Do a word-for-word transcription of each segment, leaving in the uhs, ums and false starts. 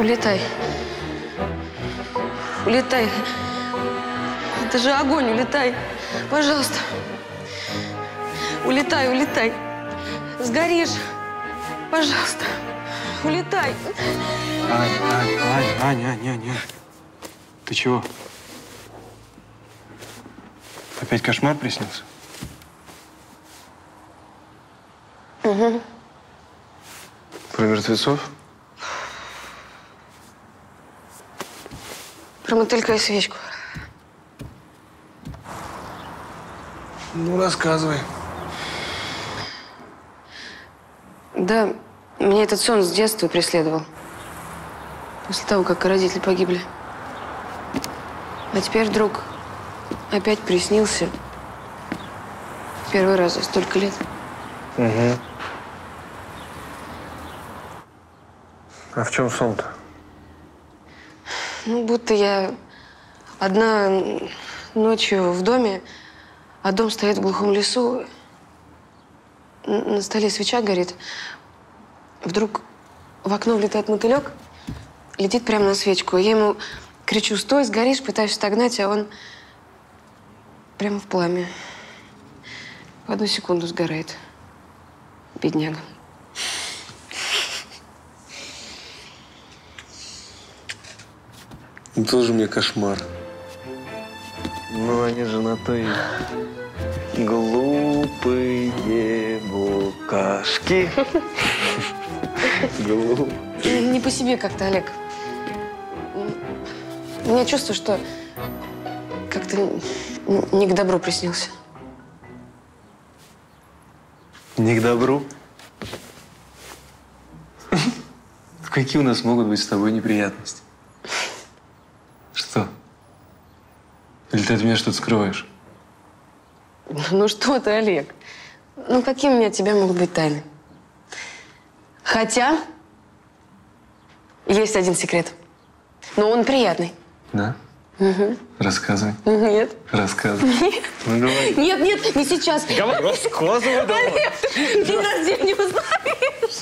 Улетай. Улетай. Это же огонь, улетай. Пожалуйста. Улетай, улетай. Сгоришь. Пожалуйста. Улетай. Ань, Ань, Ань, Ань, Ань, Ань, Ань. Ты чего? Опять кошмар приснился? Угу. Про мертвецов? Про мотылька и свечку. Ну, рассказывай. Да, меня этот сон с детства преследовал. После того, как родители погибли. А теперь вдруг опять приснился. Первый раз за столько лет. Угу. А в чем сон-то? Ну, будто я одна ночью в доме, а дом стоит в глухом лесу. На столе свеча горит. Вдруг в окно влетает мотылек, летит прямо на свечку. Я ему кричу: «Стой, сгоришь!» Пытаюсь догнать, а он прямо в пламя. В одну секунду сгорает. Бедняга. Ну, тоже мне кошмар. Ну, они же на то и глупые букашки. Глупые. Не по себе как-то, Олег. У меня чувство, что как-то не к добру приснился. Не к добру? Какие у нас могут быть с тобой неприятности? Что? Или ты от меня что-то скрываешь? Ну что ты, Олег? Ну какие у меня от тебя могут быть тайны? Хотя есть один секрет. Но он приятный. Да? Угу. Рассказывай. Нет. Рассказывай. Нет. Ну, говори. Нет, нет, не сейчас. Давай, рассказывай, давай. Олег, ты день рождения узнаешь.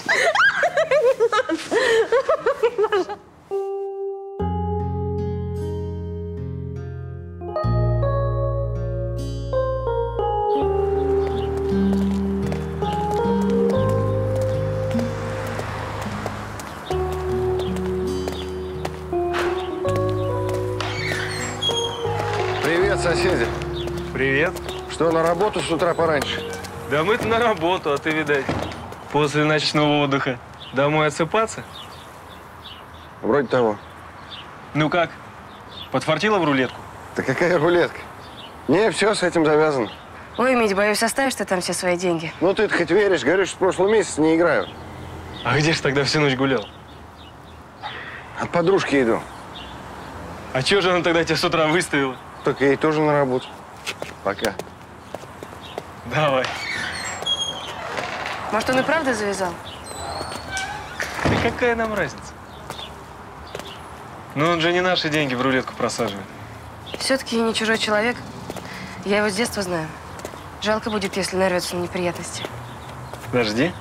Привет, соседи. Привет. Что, на работу с утра пораньше? Да мы-то на работу, а ты, видать, после ночного отдыха домой отсыпаться? Вроде того. Ну как? Подфартила в рулетку? Да какая рулетка? Не, все, с этим завязано. Ой, Мить, боюсь, оставишь ты там все свои деньги. Ну ты-то хоть веришь, говоришь, что в прошлый месяц не играю. А где ж тогда всю ночь гулял? От подружки иду. А чего же она тогда тебя с утра выставила? Только ей тоже на работу. Пока. Давай. Может, он и правда завязал? Да какая нам разница? Ну, он же не наши деньги в рулетку просаживает. Все-таки не чужой человек. Я его с детства знаю. Жалко будет, если нарвется на неприятности. Подожди.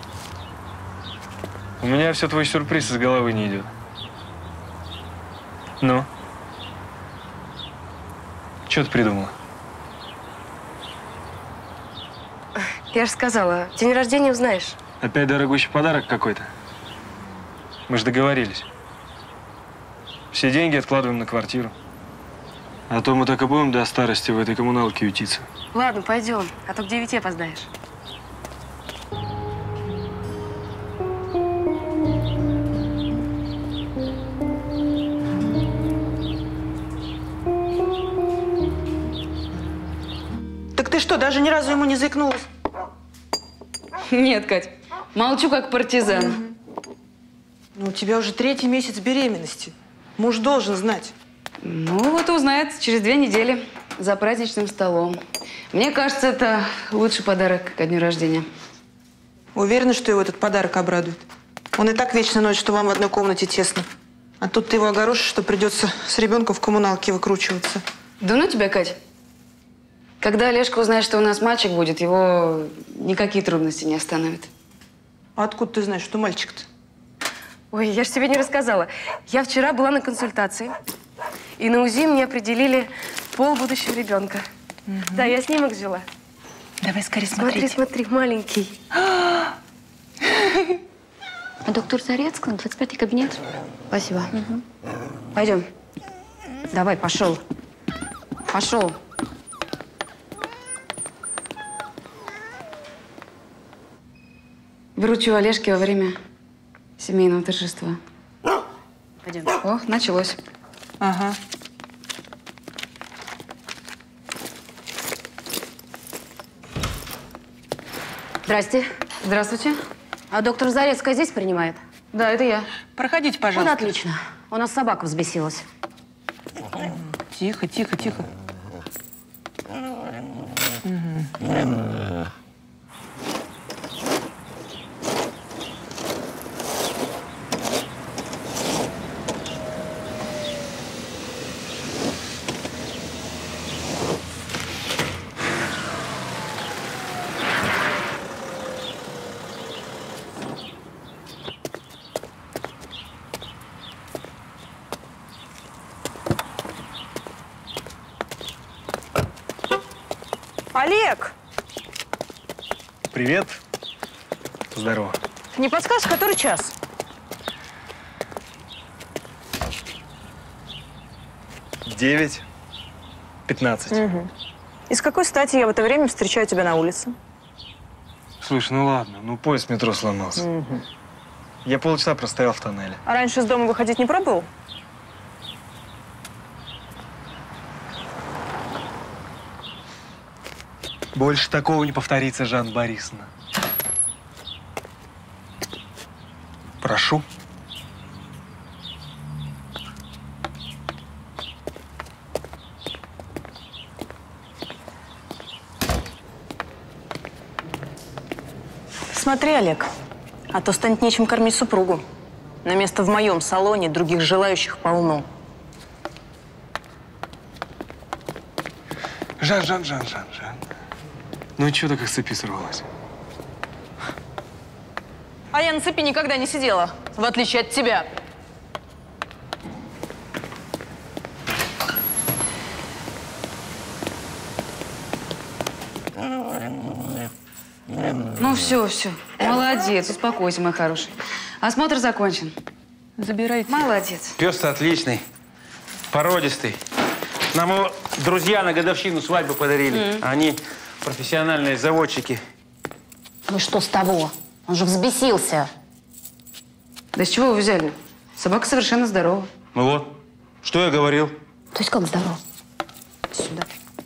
У меня все твой сюрприз из головы не идет. Ну? Что ты придумала? Я же сказала, день рождения узнаешь. Опять дорогущий подарок какой-то? Мы же договорились. Все деньги откладываем на квартиру. А то мы так и будем до старости в этой коммуналке ютиться. Ладно, пойдем, а то к девяти опоздаешь. Так ты что, даже ни разу ему не заикнулась? Нет, Кать, молчу как партизан. Ну, у тебя уже третий месяц беременности. Муж должен знать. Ну, вот и узнает через две недели за праздничным столом. Мне кажется, это лучший подарок ко дню рождения. Уверена, что его этот подарок обрадует. Он и так вечно ночь, что вам в одной комнате тесно. А тут ты его огорошишь, что придется с ребенком в коммуналке выкручиваться. Да ну тебя, Кать. Когда Олежка узнает, что у нас мальчик будет, его никакие трудности не остановят. А откуда ты знаешь, что мальчик-то? Ой, я же тебе не рассказала. Я вчера была на консультации, и на УЗИ мне определили пол будущего ребенка. Угу. Да, я снимок взяла. Давай скорее смотреть. Смотри, смотри, маленький. А доктор Зарецкая, двадцать пятый кабинет. Спасибо. Угу. Пойдем. Давай, пошел. Пошел. Выручу Олежки во время семейного торжества. Пойдем. Ох, началось. Ага. Здрасте. Здравствуйте. А доктор Зарецкая здесь принимает? Да, это я. Проходите, Вот пожалуйста. отлично. У нас собака взбесилась. Тихо, тихо, тихо. Олег, Привет. Здорово. не подскажешь, который час? Девять. Пятнадцать. Угу. И с какой стати я в это время встречаю тебя на улице? Слушай, ну ладно, ну поезд в метро сломался. Угу. Я полчаса простоял в тоннеле. А раньше из дома выходить не пробовал? Больше такого не повторится, Жанна Борисовна. Прошу. Смотри, Олег, а то станет нечем кормить супругу. На место в моем салоне других желающих полно. Жан, Жан, Жан, Жан, Жан. Ну и чё так их с цепи сорвалась? А я на цепи никогда не сидела, в отличие от тебя. Ну все, все. Молодец, успокойся, мой хороший. Осмотр закончен. Забирайте. Молодец. Пес-то отличный, породистый. Нам его друзья на годовщину свадьбы подарили. Mm. Они профессиональные заводчики. Ну и что с того? Он же взбесился. Да с чего вы взяли? Собака совершенно здорова. Ну вот, что я говорил? То есть как здоров? Сюда.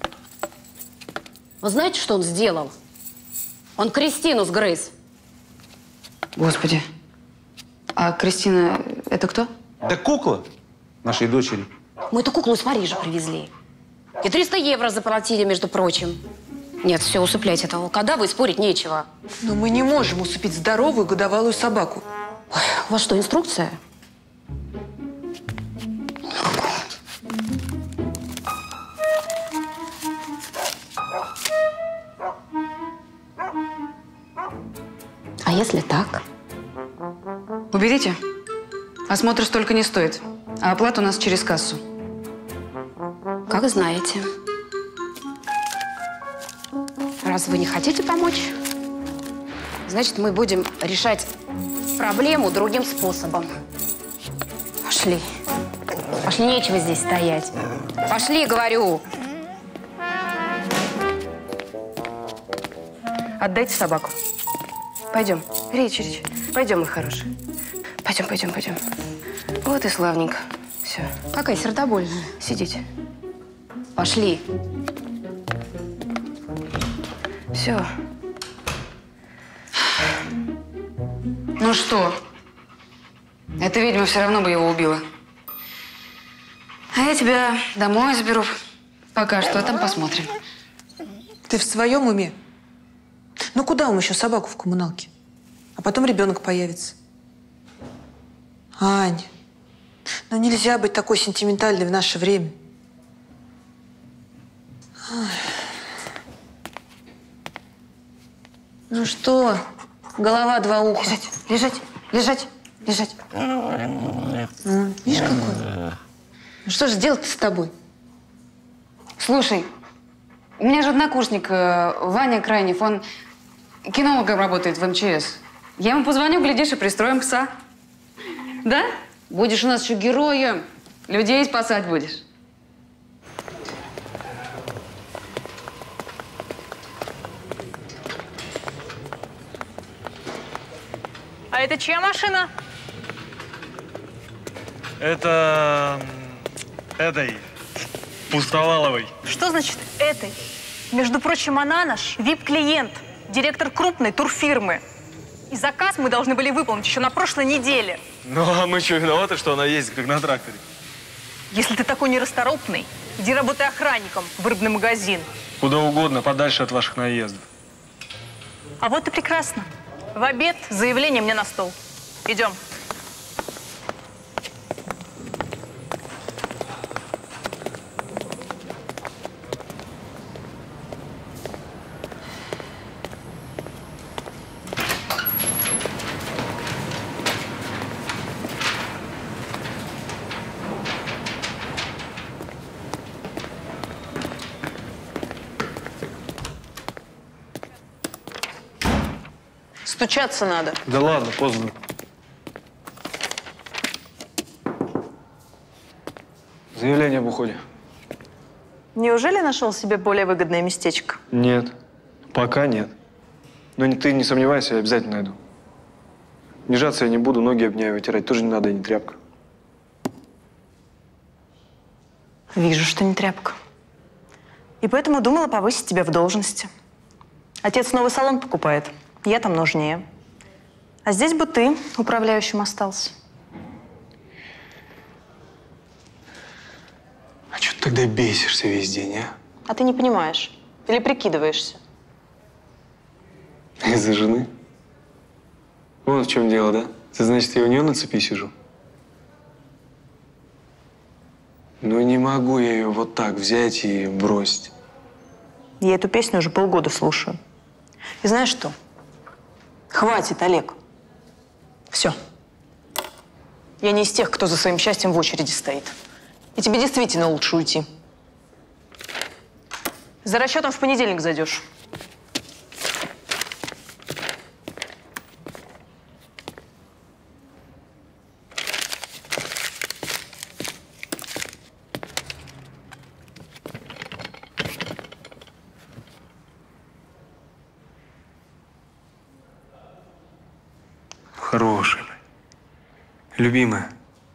Вы знаете, что он сделал? Он Кристину сгрыз. Господи. А Кристина – это кто? Да кукла нашей дочери. Мы эту куклу из Парижа привезли. И триста евро заплатили, между прочим. Нет, все, усыплять этого волкодава и спорить нечего. Но мы не можем усыпить здоровую годовалую собаку. Ой, у вас что, инструкция? А если так? Уберите. Осмотр столько не стоит. А оплата у нас через кассу. Как знаете. Раз вы не хотите помочь, значит, мы будем решать проблему другим способом. Пошли. Пошли, нечего здесь стоять. Пошли, говорю. Отдайте собаку. Пойдем. Речь, речь. Пойдем, мой хороший. Пойдем, пойдем, пойдем. Вот и славненько. Все. Какая сердобольная. Сидите. Пошли. Все. Ну что? Эта ведьма все равно бы его убила. А я тебя домой заберу. Пока что, а там посмотрим. Ты в своем уме? Ну куда вам еще собаку в коммуналке? А потом ребенок появится. Ань, ну нельзя быть такой сентиментальной в наше время. Ой. Ну что, голова два уха. Лежать, лежать, лежать. Лежать. Ну, видишь, какой? Ну что же делать-то с тобой? Слушай, у меня же однокурсник э, Ваня Крайнев, он кинологом работает в эм че эс. Я ему позвоню, глядишь, и пристроим пса. Да? Будешь у нас еще героем. Людей спасать будешь. А это чья машина? Это… этой… Пустоваловой. Что значит этой? Между прочим, она наш вип-клиент, директор крупной турфирмы. И заказ мы должны были выполнить еще на прошлой неделе. Ну, а мы что, виноваты, что она ездит, как на тракторе? Если ты такой нерасторопный, иди работай охранником в рыбный магазин. Куда угодно, подальше от ваших наездов. А вот и прекрасно. В обед заявление мне на стол. Идем. Стучаться надо. Да ладно, поздно. Заявление об уходе. Неужели нашел себе более выгодное местечко? Нет. Пока нет. Но ты не сомневайся, я обязательно найду. Нижаться я не буду, ноги об нее вытирать тоже не надо, и не тряпка. Вижу, что не тряпка. И поэтому думала повысить тебя в должности. Отец новый салон покупает. Я там нужнее. А здесь бы ты управляющим остался. А что ты тогда бесишься весь день, а? А ты не понимаешь. Или прикидываешься. Из-за жены? Вот в чем дело, да? Ты, значит, я у нее на цепи сижу? Ну не могу я ее вот так взять и бросить. Я эту песню уже полгода слушаю. И знаешь что? Хватит, Олег. Все. Я не из тех, кто за своим счастьем в очереди стоит. И тебе действительно лучше уйти. За расчетом в понедельник зайдешь. Хорошая. Любимая.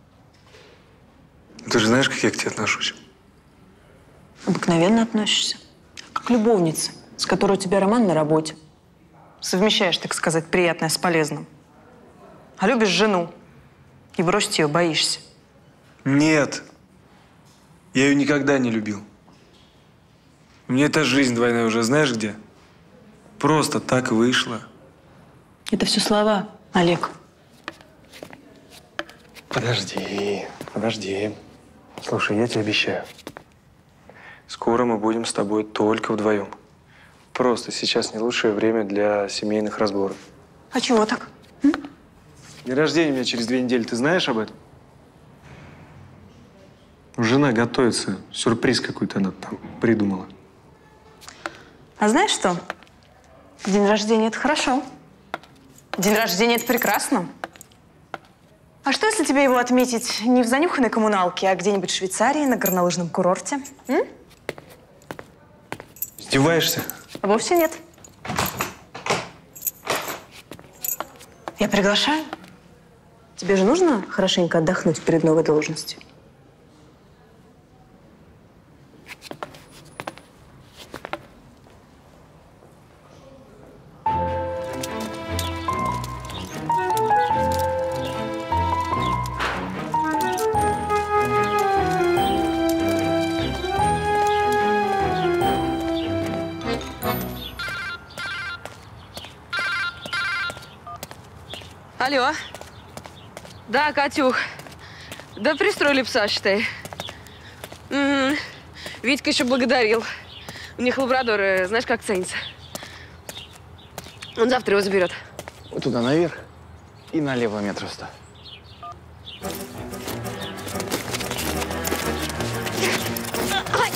Ты же знаешь, как я к тебе отношусь? Обыкновенно относишься. Как к любовнице, с которой у тебя роман на работе. Совмещаешь, так сказать, приятное с полезным. А любишь жену. И бросить ее боишься. Нет. Я ее никогда не любил. У меня эта жизнь двойная уже знаешь где? Просто так вышло. Это все слова, Олег. Подожди, подожди. Слушай, я тебе обещаю. Скоро мы будем с тобой только вдвоем. Просто сейчас не лучшее время для семейных разборов. А чего так? День рождения у меня через две недели. Ты знаешь об этом? Жена готовится. Сюрприз какой-то она там придумала. А знаешь что? День рождения – это хорошо. День рождения – это прекрасно. А что, если тебе его отметить не в занюханной коммуналке, а где-нибудь в Швейцарии, на горнолыжном курорте? М? Издеваешься? Вовсе нет. Я приглашаю. Тебе же нужно хорошенько отдохнуть перед новой должностью. Алло. Да, Катюх. Да пристроили пса, считай. Угу. Витька еще благодарил. У них лабрадоры, знаешь, как ценятся. Он завтра его заберет. Вот туда наверх и налево метров сто. Ай!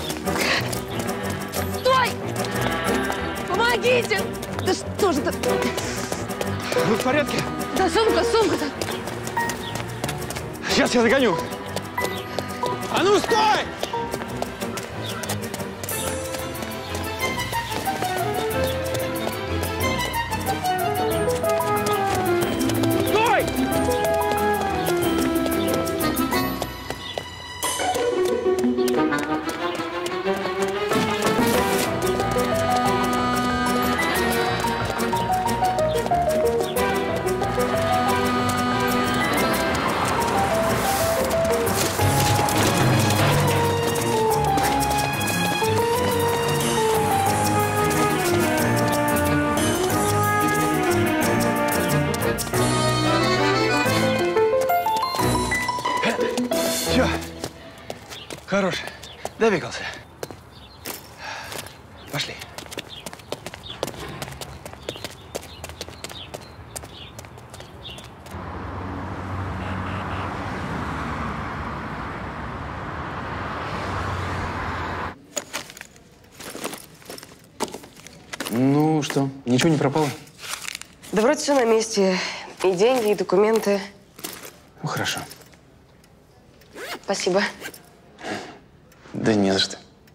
Стой! Помогите! Да что же это? Вы в порядке? Да сумка, сумка-то! Сейчас я догоню. А ну, стой! Стой! Все. Хорош. Добегался. Пошли. Ну что, ничего не пропало? Да вроде все на месте. И деньги, и документы. Ну, хорошо. Спасибо. Да не за что.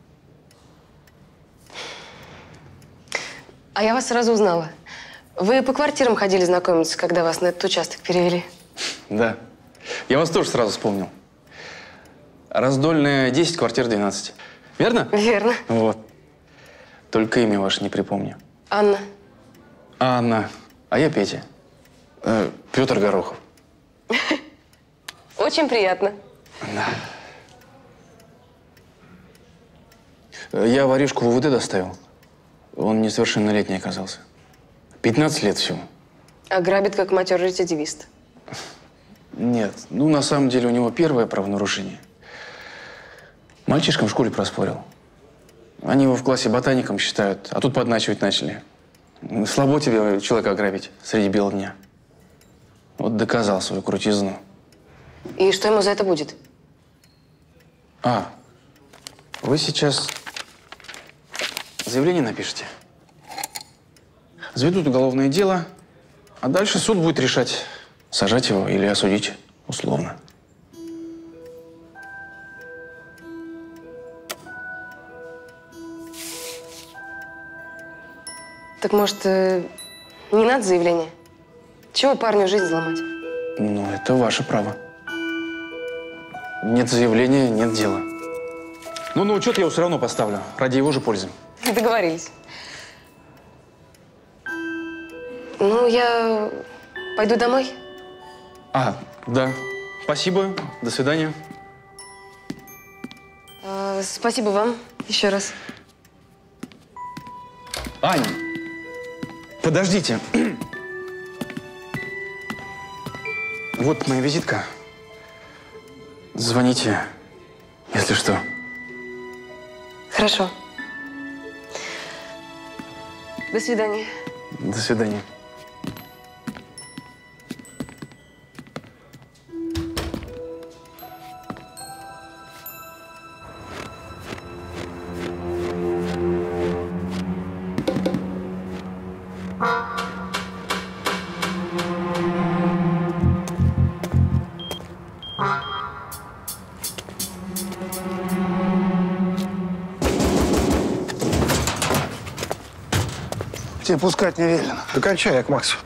А я вас сразу узнала. Вы по квартирам ходили знакомиться, когда вас на этот участок перевели? Да. Я вас тоже сразу вспомнил. Раздольная десять, квартира двенадцать. Верно? Верно. Вот. Только имя ваше не припомню. Анна. Анна. А я Петя. Э, Петр Горохов. Очень приятно. Да. Я воришку в УВД доставил. Он несовершеннолетний оказался. пятнадцать лет всего. А грабит, как матерый рецидивист. Нет, ну на самом деле у него первое правонарушение. Мальчишкам в школе проспорил. Они его в классе ботаником считают, а тут подначивать начали. Слабо тебе человека ограбить среди бела дня. Вот доказал свою крутизну. И что ему за это будет? А, вы сейчас заявление напишите. Заведут уголовное дело, а дальше суд будет решать, сажать его или осудить условно. Так может, э, не надо заявление? Чего парню жизнь взломать? Ну, это ваше право. Нет заявления, нет дела. Ну, на учет я его все равно поставлю, ради его же пользы. Договорились. Ну, я пойду домой. А, да. Спасибо. До свидания. А, спасибо вам еще раз. Ань, подождите. Вот моя визитка. Звоните, если что. Хорошо. До свидания. До свидания. Тебе пускать не велено. Докончай, я к Максу.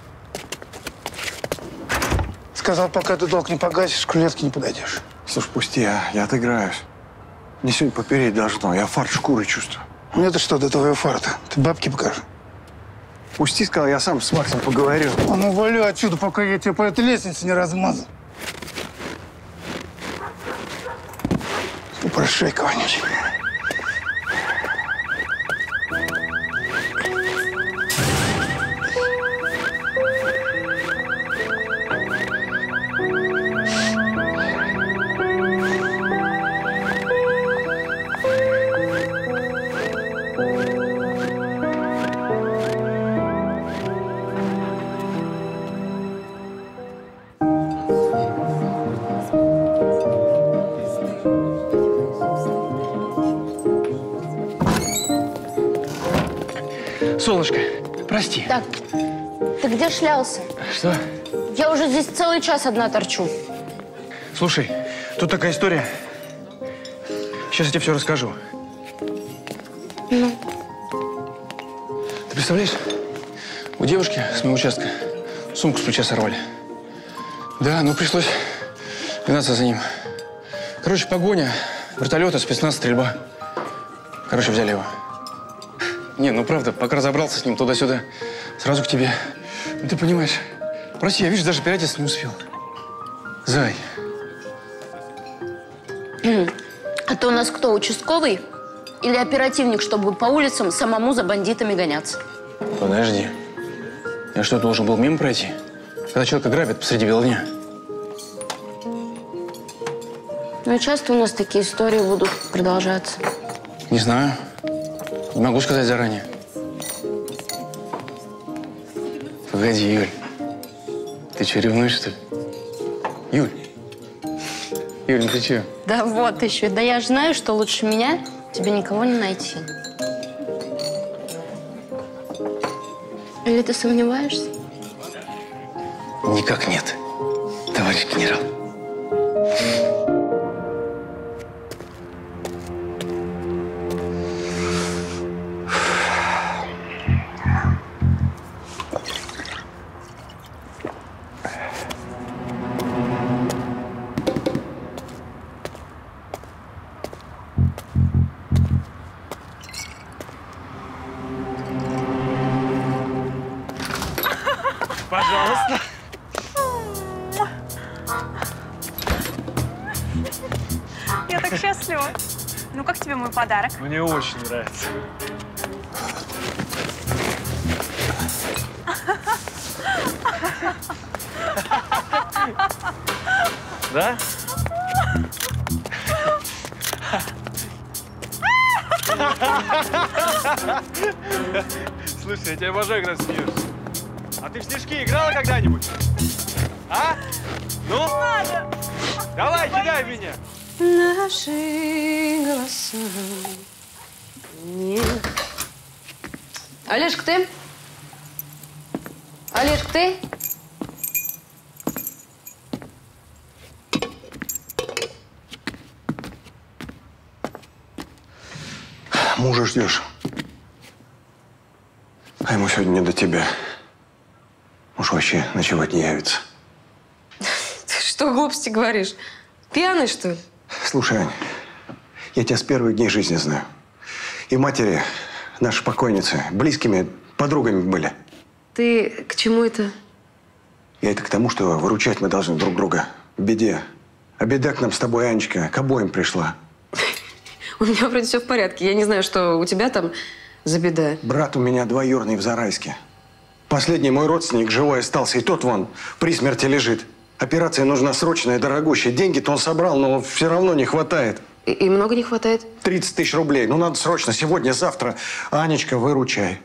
Сказал, пока ты долг не погасишь, к рулетке не подойдешь. Слушай, пусти, я, я отыграюсь. Мне сегодня попереть должно. Я фарт шкурой чувствую. Мне-то что до твоего фарта? Ты бабки покажи. Пусти, сказал, я сам с Максом поговорю. А ну, валю отсюда, пока я тебя по этой лестнице не размазал. Попрошайка вонючий. Солнышко, прости. Так, ты где шлялся? Что? Я уже здесь целый час одна торчу. Слушай, тут такая история. Сейчас я тебе все расскажу. Ну? Ты представляешь, у девушки с моего участка сумку с плеча сорвали. Да, ну пришлось гнаться за ним. Короче, погоня, вертолеты, спецназ, стрельба. Короче, взяли его. Не, ну правда, пока разобрался с ним туда-сюда, сразу к тебе. Ну, ты понимаешь, прости, я, видишь, даже переодеться не успел. Зай. А ты у нас кто, участковый? Или оперативник, чтобы по улицам самому за бандитами гоняться? Подожди. Я что, должен был мимо пройти? Когда человека грабят посреди бела дня? Ну и часто у нас такие истории будут продолжаться. Не знаю. Не могу сказать заранее. Погоди, Юль. Ты что, ревнуешь, что ли? Юль. Юль, ну ты что? Да вот еще. Да я же знаю, что лучше меня тебе никого не найти. Или ты сомневаешься? Никак нет, товарищ генерал. Пожалуйста. Я так счастлива. Ну, как тебе мой подарок? Мне очень нравится. Да? Слушай, я тебя обожаю, когда смеешься. А ты в снежки играла когда-нибудь? А? Ну? Надо. Давай, кидай меня. Наши голоса. Нет. Олежка, ты? Олежка, ты? Мужа ждешь. А ему сегодня не до тебя. Уж вообще ночевать не явится. Ты что глупости говоришь? Пьяный, что ли? Слушай, Ань, я тебя с первых дней жизни знаю. И матери нашей покойницы близкими подругами были. Ты к чему это? Я это к тому, что выручать мы должны друг друга в беде. А беда к нам с тобой, Анечка, к обоим пришла. У меня вроде все в порядке. Я не знаю, что у тебя там за беда. Брат у меня двоюродный в Зарайске. Последний мой родственник живой остался, и тот вон при смерти лежит. Операция нужна срочная, дорогущая. Деньги-то он собрал, но все равно не хватает. И, и много не хватает? тридцать тысяч рублей. Ну, надо срочно, сегодня, завтра. Анечка, выручай.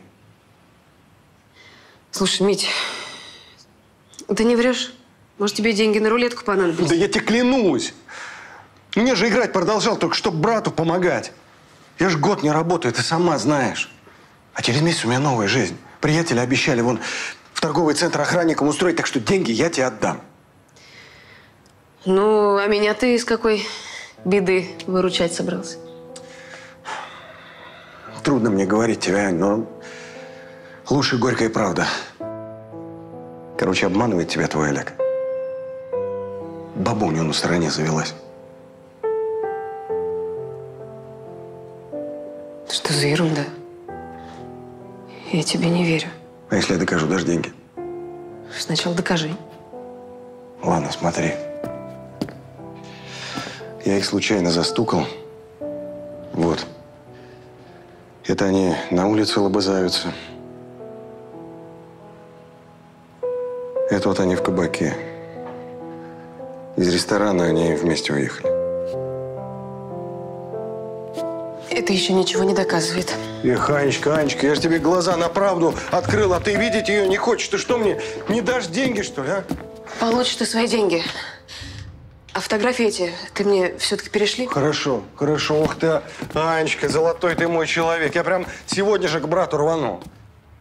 Слушай, Мить, ты не врешь? Может, тебе деньги на рулетку понадобятся? Да я тебе клянусь. Мне же играть продолжал, только чтобы брату помогать. Я же год не работаю, ты сама знаешь. А через месяц у меня новая жизнь. Приятели обещали вон в торговый центр охранником устроить, так что деньги я тебе отдам. Ну, а меня ты из какой беды выручать собрался? Трудно мне говорить тебе, Ань, но лучше горькая правда. Короче, обманывает тебя твой Олег. Баба у него на стороне завелась. Что за ерунда? Я тебе не верю. А если я докажу, дашь деньги? Сначала докажи. Ладно, смотри. Я их случайно застукал. Вот. Это они на улице лобызаются. Это вот они в кабаке. Из ресторана они вместе уехали. Это еще ничего не доказывает. Эх, Анечка, Анечка, я же тебе глаза на правду открыл, а ты видеть ее не хочешь. Ты что, мне не дашь деньги, что ли, а? Получишь ты свои деньги. А фотографии эти ты мне все-таки перешли? Хорошо, хорошо. Ух ты, Анечка, золотой ты мой человек. Я прям сегодня же к брату рвану.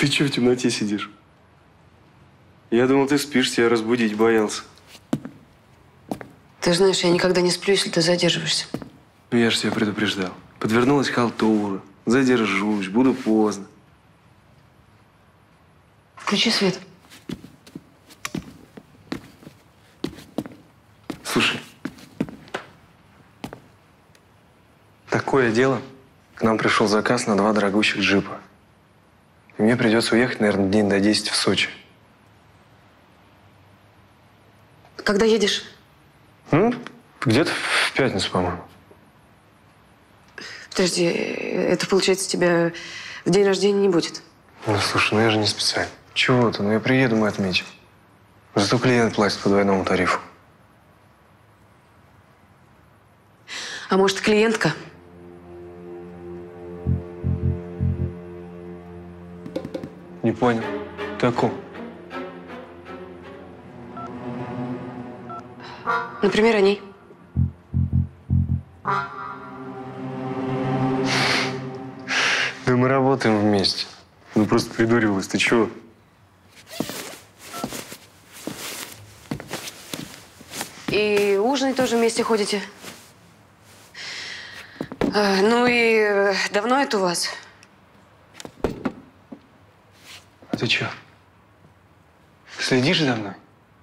Ты что в темноте сидишь? Я думал, ты спишь, тебя разбудить боялся. Ты знаешь, я никогда не сплю, если ты задерживаешься. Ну, я же тебя предупреждал. Подвернулась халтура. Задержусь, буду поздно. Включи свет. Слушай. Такое дело. К нам пришел заказ на два дорогущих джипа. И мне придется уехать, наверное, дней до десять в Сочи. Когда едешь? Ну, где-то в пятницу, по-моему. Подожди, это получается тебя в день рождения не будет? Ну, слушай, ну я же не специально. Чего ты? Ну я приеду, мы отметим. Зато клиент платит по двойному тарифу. А может, клиентка? Не понял. Ты о ком? Например, о ней. Да мы работаем вместе. Ну просто придуривалась. Ты чего? И ужинать тоже вместе ходите? А, ну и э, давно это у вас? А ты чё? Следишь за мной?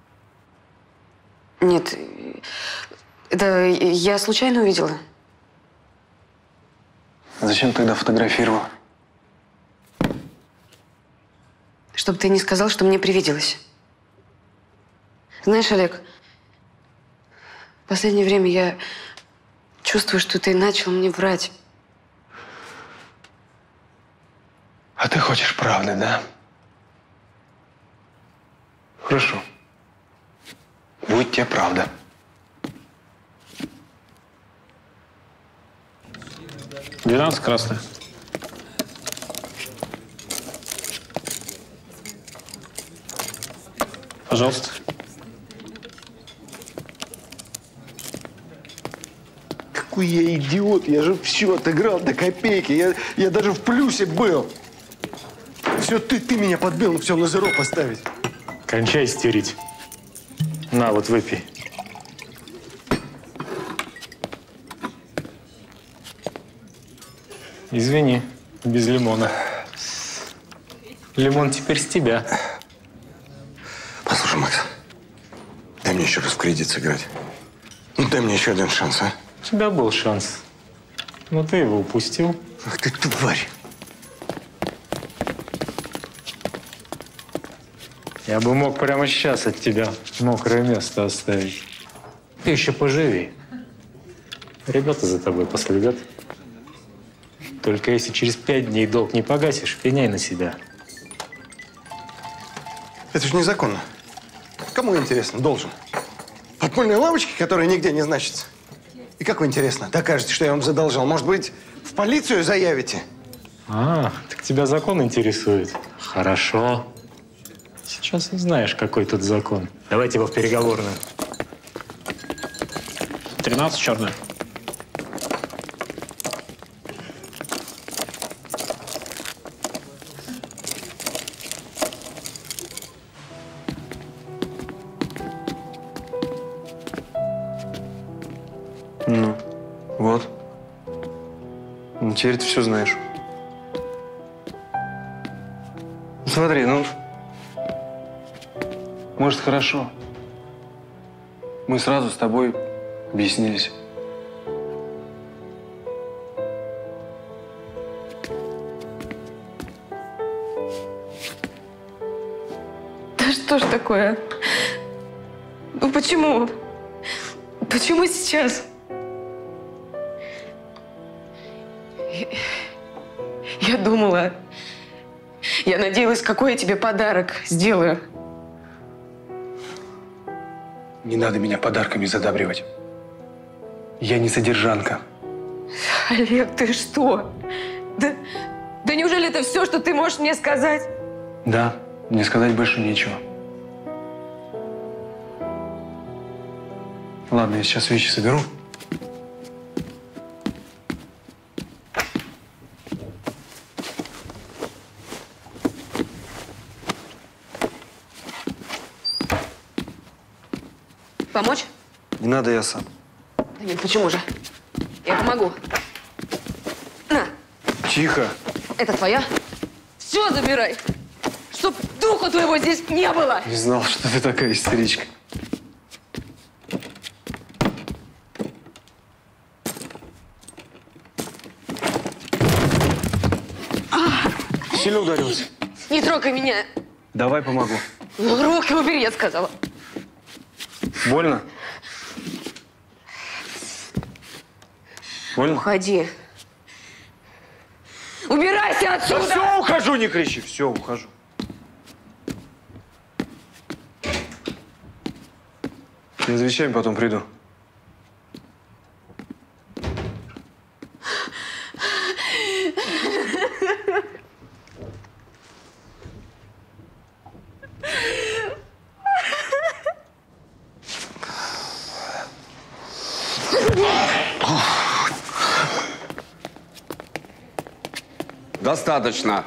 Нет, это я случайно увидела. А зачем тогда фотографировал? Чтобы ты не сказал, что мне привиделось. Знаешь, Олег, в последнее время я чувствую, что ты начал мне врать. А ты хочешь правды, да? Хорошо. Будет тебе правда. двенадцать красная. Пожалуйста. Какой я идиот, я же все отыграл до копейки, я, я даже в плюсе был. Все, ты, ты меня подбил, все на зеро поставить. Кончай истерить. На, вот выпей. Извини, без лимона. Лимон теперь с тебя. Послушай, Макс, дай мне еще раз в кредит сыграть. Ну, дай мне еще один шанс, а? У тебя был шанс, но ты его упустил. Ах ты тварь. Я бы мог прямо сейчас от тебя мокрое место оставить. Ты еще поживи. Ребята за тобой последят. Только если через пять дней долг не погасишь, пеняй на себя. Это же незаконно. Кому интересно, должен? Подпольные лавочки, которые нигде не значатся. И как вы, интересно, докажете, что я вам задолжал? Может быть, в полицию заявите? А, так тебя закон интересует. Хорошо. Сейчас узнаешь, какой тут закон. Давайте его в переговорную. тринадцать черная. Ну, вот. Ну, теперь ты все знаешь. Смотри, ну, может, хорошо. Мы сразу с тобой объяснились. Да что ж такое? Ну почему? Почему сейчас? Я, я думала, я надеялась, какой я тебе подарок сделаю. Не надо меня подарками задабривать. Я не содержанка. Олег, ты что? Да, да неужели это все, что ты можешь мне сказать? Да, мне сказать больше нечего. Ладно, я сейчас вещи соберу. Помочь? Не надо, я сам. Да нет, почему же? Я помогу. На, Тихо. это твоя. Все забирай. Чтоб духа твоего здесь не было. Не знал, что ты такая истеричка. Сильно ударилась? Не трогай меня. Давай помогу. Ну, руки убери, я сказала. Больно? Больно? Уходи. Убирайся Да отсюда! все, ухожу, не кричи. Все, ухожу. Я за вещами потом приду. Достаточно.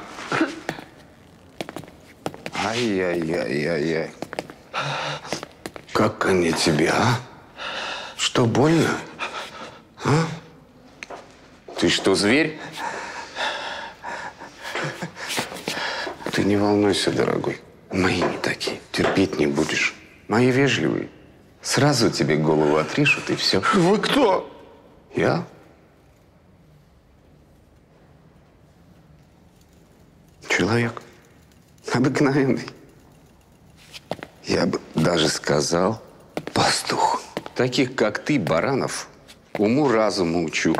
Ай-яй-яй-яй-яй. Как они тебе, а? Что, больно? А? Ты что, зверь? Ты не волнуйся, дорогой. Мои не такие. Терпеть не будешь. Мои вежливые. Сразу тебе голову отрежут, и все. Вы кто? Я? Человек. Обыкновенный. Я бы даже сказал, пастух. Таких, как ты, баранов, уму-разуму учу.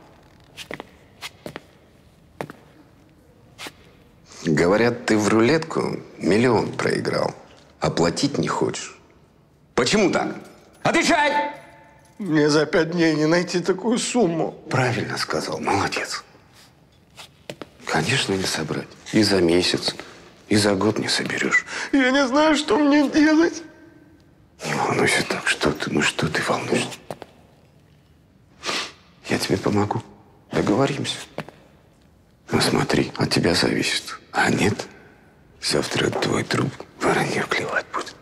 Говорят, ты в рулетку миллион проиграл, а платить не хочешь. Почему так? Отвечай! Мне за пять дней не найти такую сумму. Правильно сказал, молодец. Конечно, не собрать. И за месяц, и за год не соберешь. Я не знаю, что мне делать. Не волнуйся так, что ты, ну что ты волнуешься? Я тебе помогу. Договоримся. Ну смотри, от тебя зависит. А нет, завтра твой труп воронье клевать будет.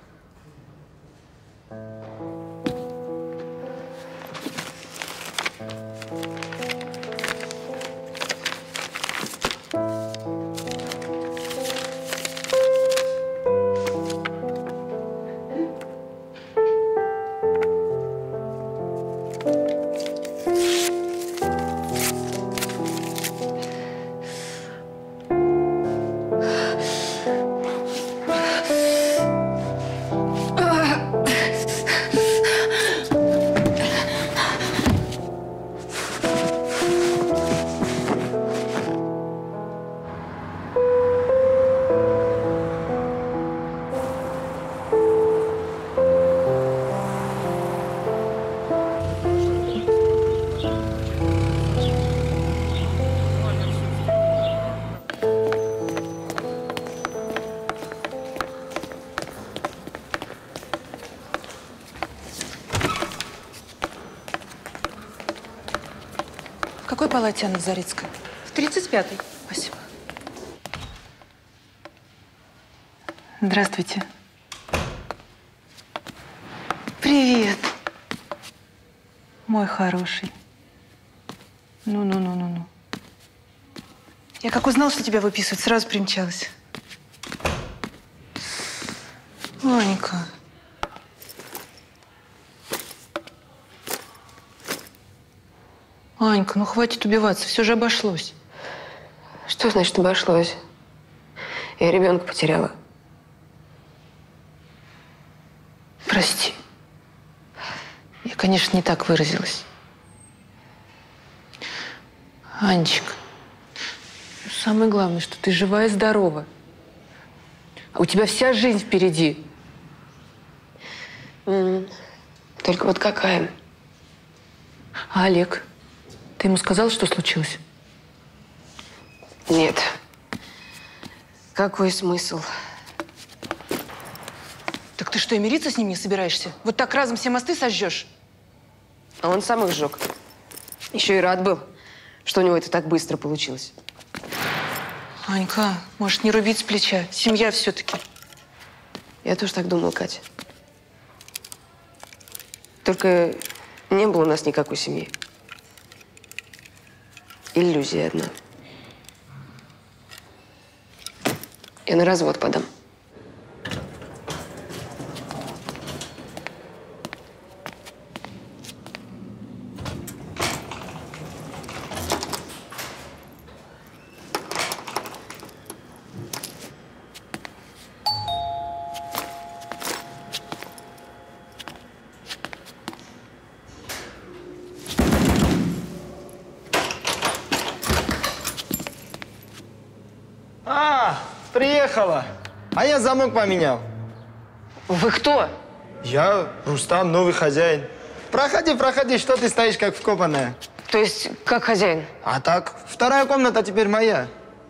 В какой палате Анна Зарицкая? В тридцать пятой. Спасибо. Здравствуйте. Привет. Мой хороший. Ну-ну-ну-ну-ну. Я как узнала, что тебя выписывают, сразу примчалась. Анька. Анька, ну хватит убиваться, все же обошлось. Что значит обошлось? Я ребенка потеряла. Прости. Я, конечно, не так выразилась. Анечка, самое главное, что ты жива и здорова. А у тебя вся жизнь впереди. М, Только вот какая? А Олег? Ты ему сказал, что случилось? Нет. Какой смысл? Так ты что, и мириться с ним не собираешься? Вот так разом все мосты сожжешь? А он сам их сжег. Еще и рад был, что у него это так быстро получилось. Анька, может, не рубить с плеча? Семья все-таки. Я тоже так думала, Катя. Только не было у нас никакой семьи. Иллюзия одна. Я на развод подам. А, приехала. А я замок поменял. Вы кто? Я Рустам, новый хозяин. Проходи, проходи, что ты стоишь как вкопанная? То есть, как хозяин? А так, вторая комната теперь моя.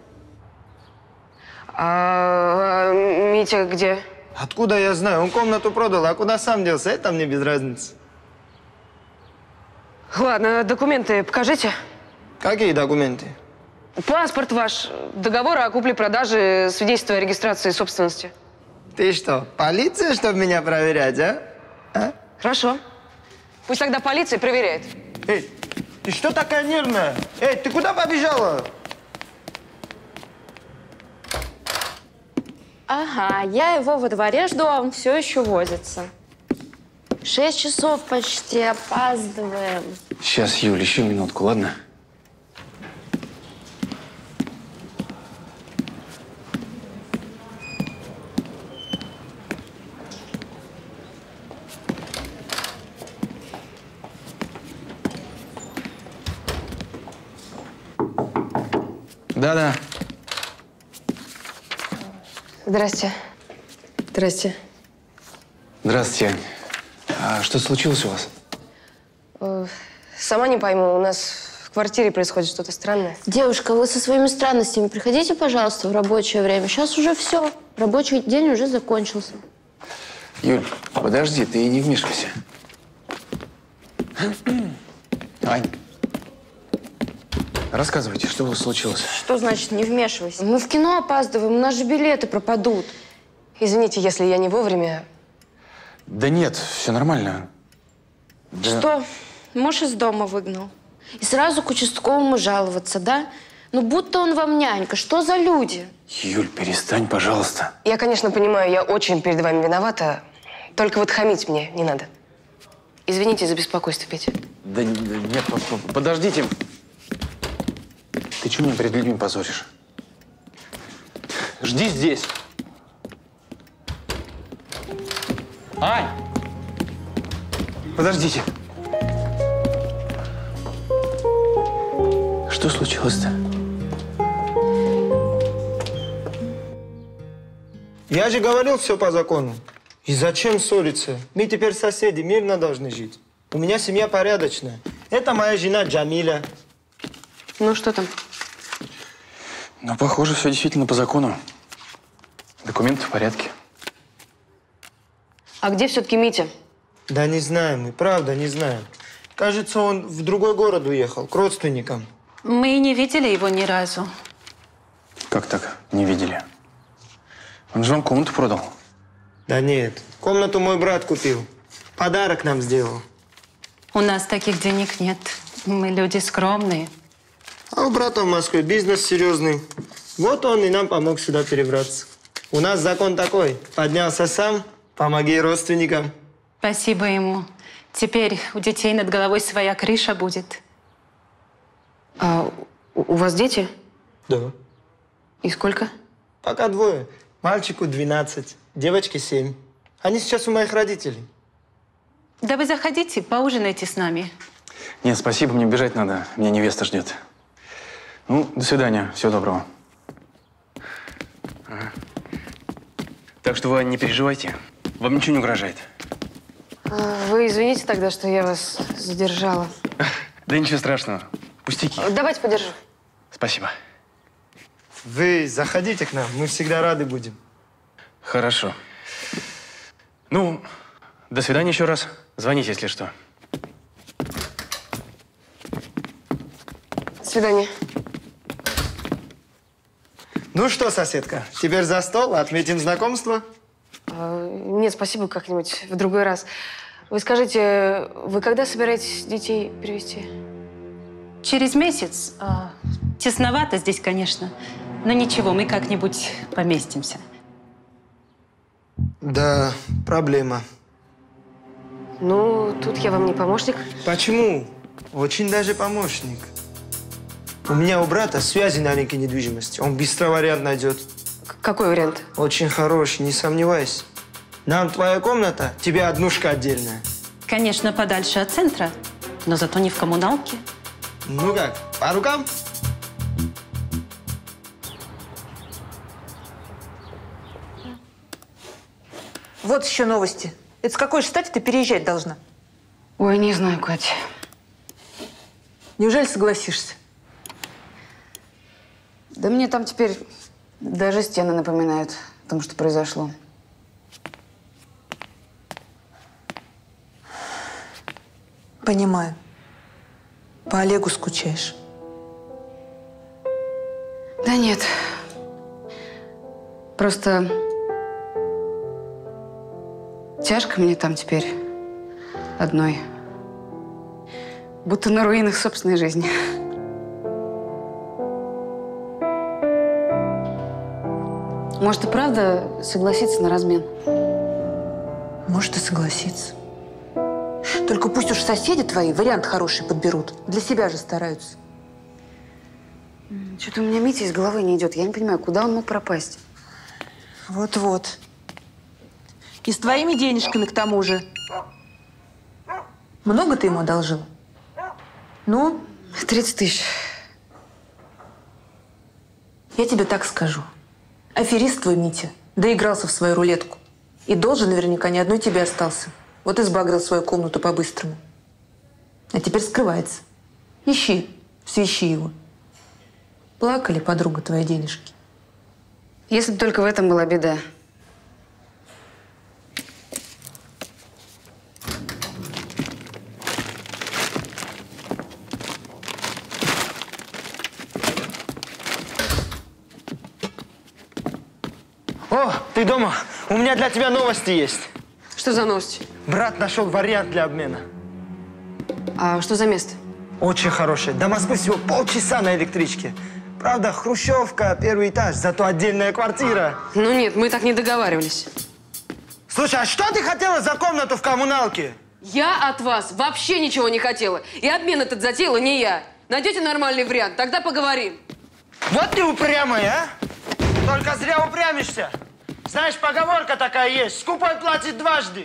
А, а Митя где? Откуда я знаю? Он комнату продал, а куда сам делся, это мне без разницы. Ладно, документы покажите. Какие документы? Паспорт ваш, договор о купле-продаже, свидетельство о регистрации собственности. Ты что, полиция, чтобы меня проверять, а? а? Хорошо. Пусть тогда полиция проверяет. Эй, ты что такая нервная? Эй, ты куда побежала? Ага, я его во дворе жду, а он все еще возится. Шесть часов почти, опаздываем. Сейчас, Юль, еще минутку, ладно? Да-да. Здрасте. Здрасте. Здравствуйте, Ань. А что случилось у вас? Э, Сама не пойму, у нас в квартире происходит что-то странное. Девушка, вы со своими странностями приходите, пожалуйста, в рабочее время. Сейчас уже все. Рабочий день уже закончился. Юль, подожди, ты не вмешивайся. Ань, рассказывайте, что у вас случилось? Что значит не вмешивайся? Мы в кино опаздываем, у нас же билеты пропадут. Извините, если я не вовремя. Да нет, все нормально. Да. Что? Муж из дома выгнал. И сразу к участковому жаловаться, да? Ну, будто он вам нянька. Что за люди? Юль, перестань, пожалуйста. Я, конечно, понимаю, я очень перед вами виновата. Только вот хамить мне не надо. Извините за беспокойство, Петя. Да, да нет, по- по- подождите. Ты что меня перед людьми позоришь? Жди здесь. Ань! Подождите. Что случилось-то? Я же говорил, все по закону. И зачем ссориться? Мы теперь соседи, мирно должны жить. У меня семья порядочная. Это моя жена Джамиля. Ну, что там? Ну, похоже, все действительно по закону. Документы в порядке. А где все-таки Митя? Да не знаем мы, правда не знаем. Кажется, он в другой город уехал, к родственникам. Мы не видели его ни разу. Как так? Не видели? Он же вам комнату продал. Да нет, комнату мой брат купил. Подарок нам сделал. У нас таких денег нет. Мы люди скромные. А у брата в Москве бизнес серьезный. Вот он и нам помог сюда перебраться. У нас закон такой. Поднялся сам, помоги родственникам. Спасибо ему. Теперь у детей над головой своя крыша будет. А у у вас дети? Да. И сколько? Пока двое. Мальчику двенадцать, девочке семь. Они сейчас у моих родителей. Да вы заходите, поужинайте с нами. Нет, спасибо, мне бежать надо. Меня невеста ждет. Ну, до свидания. Всего доброго. Ага. Так что вы не переживайте. Вам ничего не угрожает. А, Вы извините тогда, что я вас задержала. Да ничего страшного. Пустяки. Давайте подержу. Спасибо. Вы заходите к нам, мы всегда рады будем. Хорошо. Ну, до свидания еще раз. Звоните, если что. До свидания. Ну что, соседка, теперь за стол, отметим знакомство? А, Нет, спасибо, как-нибудь в другой раз. Вы скажите, вы когда собираетесь детей привезти? Через месяц. А, тесновато здесь, конечно. Но ничего, мы как-нибудь поместимся. Да, проблема. Ну, тут я вам не помощник. Почему? Очень даже помощник. У меня у брата связи на рынке недвижимости. Он быстро вариант найдет. Какой вариант? Очень хороший, не сомневайся. Нам твоя комната, тебе однушка отдельная. Конечно, подальше от центра, но зато не в коммуналке. Ну как, по рукам? Вот еще новости. Это с какой же стати ты переезжать должна? Ой, не знаю, Катя. Неужели согласишься? Да мне там теперь даже стены напоминают о том, что произошло. Понимаю. По Олегу скучаешь. Да нет. Просто тяжко мне там теперь одной. Будто на руинах собственной жизни. Может, и правда согласиться на размен? Может, и согласиться. Только пусть уж соседи твои вариант хороший подберут. Для себя же стараются. Что-то у меня Митя из головы не идет. Я не понимаю, куда он мог пропасть? Вот-вот. И с твоими денежками к тому же. Много ты ему одолжила? Ну? тридцать тысяч. Я тебе так скажу. Аферист твой Митя доигрался в свою рулетку. И должен наверняка не одной тебе остался. Вот и сбагрил свою комнату по-быстрому. А теперь скрывается. Ищи, свищи его. Плакали, подруга, твои денежки? Если бы только в этом была беда. О, ты дома? У меня для тебя новости есть. Что за новости? Брат нашел вариант для обмена. А что за место? Очень хорошее. До Москвы всего полчаса на электричке. Правда, хрущевка, первый этаж, зато отдельная квартира. Ну нет, мы так не договаривались. Слушай, а что ты хотела за комнату в коммуналке? Я от вас вообще ничего не хотела. И обмен этот затеяла не я. Найдете нормальный вариант, тогда поговорим. Вот ты упрямая, а? Только зря упрямишься. Знаешь, поговорка такая есть. Скупой платит дважды.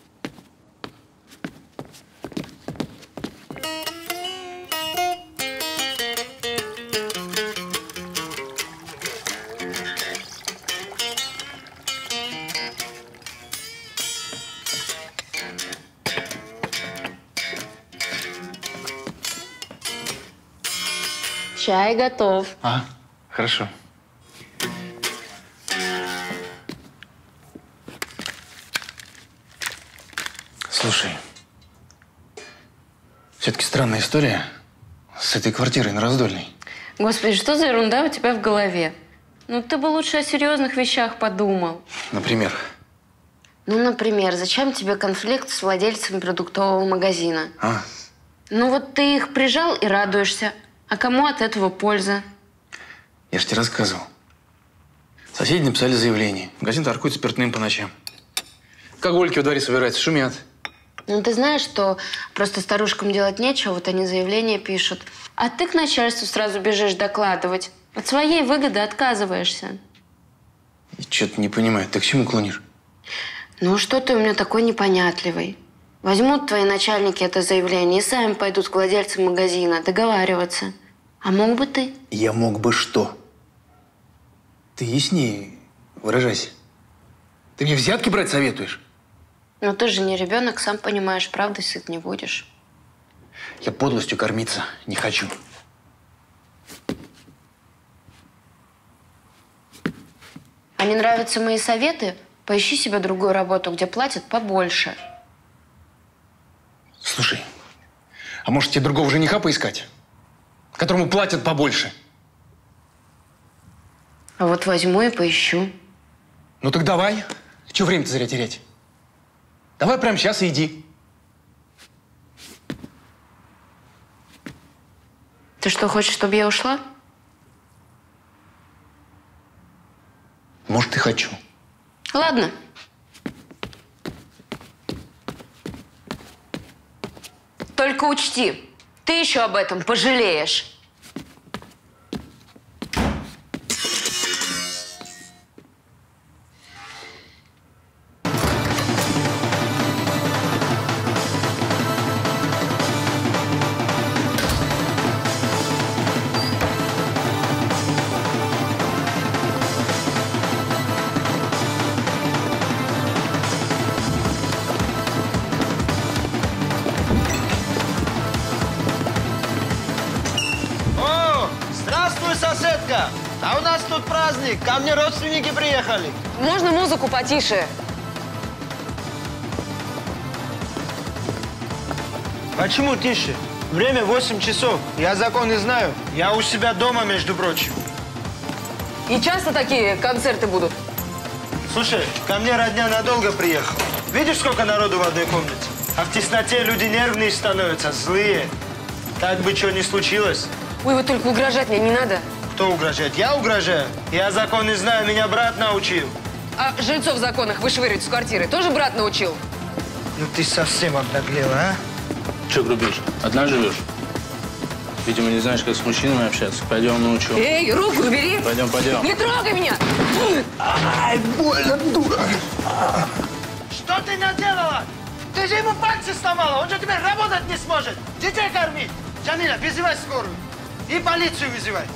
Чай готов. А, хорошо. Слушай, все-таки странная история с этой квартирой на Раздольной. Господи, что за ерунда у тебя в голове? Ну, ты бы лучше о серьезных вещах подумал. Например? Ну, например, зачем тебе конфликт с владельцем продуктового магазина? А? Ну, вот ты их прижал и радуешься. А кому от этого польза? Я же тебе рассказывал. Соседи написали заявление. Магазин торгует спиртным по ночам. Алкогольки во дворе собираются, шумят. Ну, ты знаешь, что просто старушкам делать нечего, вот они заявление пишут. А ты к начальству сразу бежишь докладывать. От своей выгоды отказываешься. Я что-то не понимаю. Ты к чему клонишь? Ну, что ты у меня такой непонятливый? Возьмут твои начальники это заявление и сами пойдут к владельцам магазина договариваться. А мог бы ты? Я мог бы что? Ты яснее выражайся. Ты мне взятки брать советуешь? Но ты же не ребенок, сам понимаешь, правда сыт не будешь. Я подлостью кормиться не хочу. А не нравятся мои советы? Поищи себе другую работу, где платят побольше. Слушай, а может тебе другого жениха поискать, которому платят побольше? А вот возьму и поищу. Ну так давай. Чего время-то зря терять? Давай прямо сейчас и иди. Ты что, хочешь, чтобы я ушла? Может, и хочу. Ладно. Только учти, ты еще об этом пожалеешь. Соседка, а у нас тут праздник. Ко мне родственники приехали. Можно музыку потише? Почему тише? Время восемь часов. Я законы знаю. Я у себя дома, между прочим. И часто такие концерты будут? Слушай, ко мне родня надолго приехала. Видишь, сколько народу в одной комнате? А в тесноте люди нервные становятся, злые. Так бы что ни случилось. Ой, вот только угрожать мне не надо. Кто угрожает? Я угрожаю? Я законы знаю, меня брат научил. А жильцов в законах вышвыривать с квартиры тоже брат научил? Ну ты совсем обнаглела, а? Че грубишь? Одна живешь? Видимо, не знаешь, как с мужчинами общаться. Пойдем научу. Эй, руку убери! Пойдем, пойдем. Не трогай меня! Ай, больно, дура! Что ты наделала? Ты же ему пальцы сломала, он же теперь работать не сможет. Детей кормить. Джамиля, вызывай скорую. И полицию вызывай.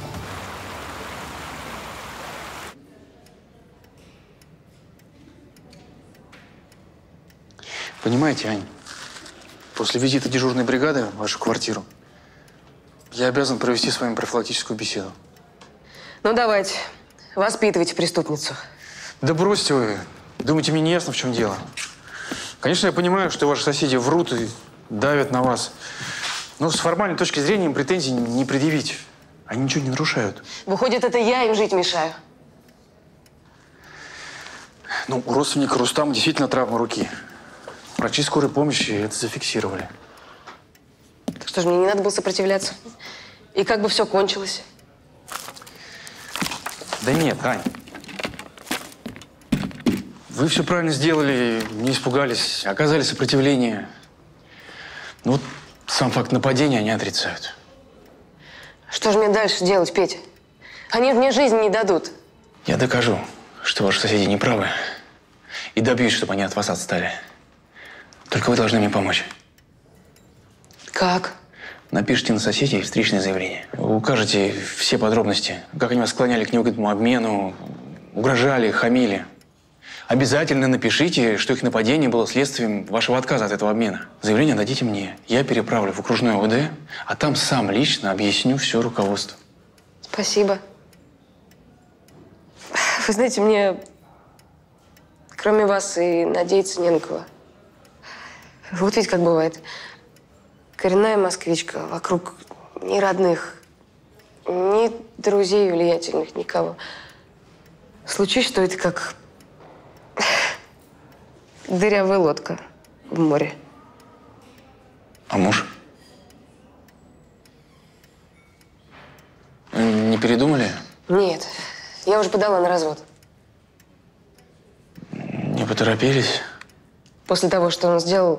Понимаете, Ань, после визита дежурной бригады в вашу квартиру я обязан провести с вами профилактическую беседу. Ну, давайте, воспитывайте преступницу. Да бросьте вы. Думаете, мне не ясно, в чем дело? Конечно, я понимаю, что ваши соседи врут и давят на вас. Но с формальной точки зрения им претензий не предъявить. Они ничего не нарушают. Выходит, это я им жить мешаю. Ну, у родственника Рустама действительно травма руки. Врачи скорой помощи это зафиксировали. Так что же, мне не надо было сопротивляться? И как бы все кончилось? Да нет, Ань. Вы все правильно сделали, не испугались, оказали сопротивление. Ну вот сам факт нападения они отрицают. Что же мне дальше делать, Петя? Они мне жизнь не дадут. Я докажу, что ваши соседи не правы, и добьюсь, чтобы они от вас отстали. Только вы должны мне помочь. Как? Напишите на соседей встречное заявление. Укажете все подробности, как они вас склоняли к невыгодному обмену, угрожали, хамили. Обязательно напишите, что их нападение было следствием вашего отказа от этого обмена. Заявление дадите мне. Я переправлю в окружной ОВД, а там сам лично объясню все руководству. Спасибо. Вы знаете, мне кроме вас и надеяться не на кого. Вот ведь как бывает. Коренная москвичка, вокруг ни родных, ни друзей влиятельных, никого. Случись, что это как дырявая лодка в море. А муж? Не передумали? Нет, я уже подала на развод. Не поторопились? После того, что он сделал.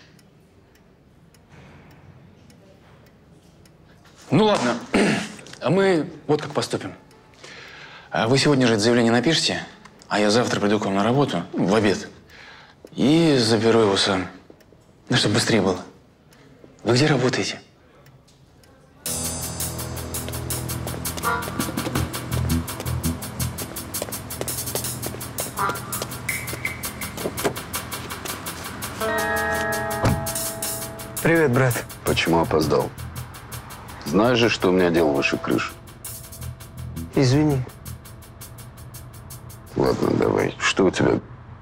Ну ладно, а мы вот как поступим. А вы сегодня же это заявление напишите, а я завтра приду к вам на работу, в обед, и заберу его сам. Ну, чтобы быстрее было. Вы где работаете? Привет, брат. Почему опоздал? Знаешь же, что у меня дело выше крыши. Извини. Ладно, давай. Что у тебя?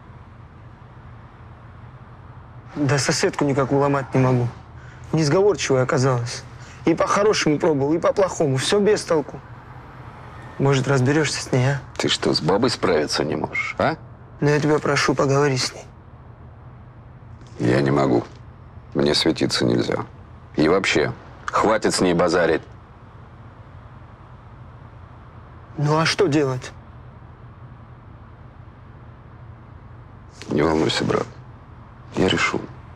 Да соседку никак уломать не могу. Несговорчивая оказалась. И по-хорошему пробовал, и по-плохому. Все без толку. Может, разберешься с ней, а? Ты что, с бабой справиться не можешь, а? Но я тебя прошу, поговори с ней. Я не могу. Мне светиться нельзя. И вообще, хватит с ней базарить. Ну а что делать? Не волнуйся, брат. Я решу.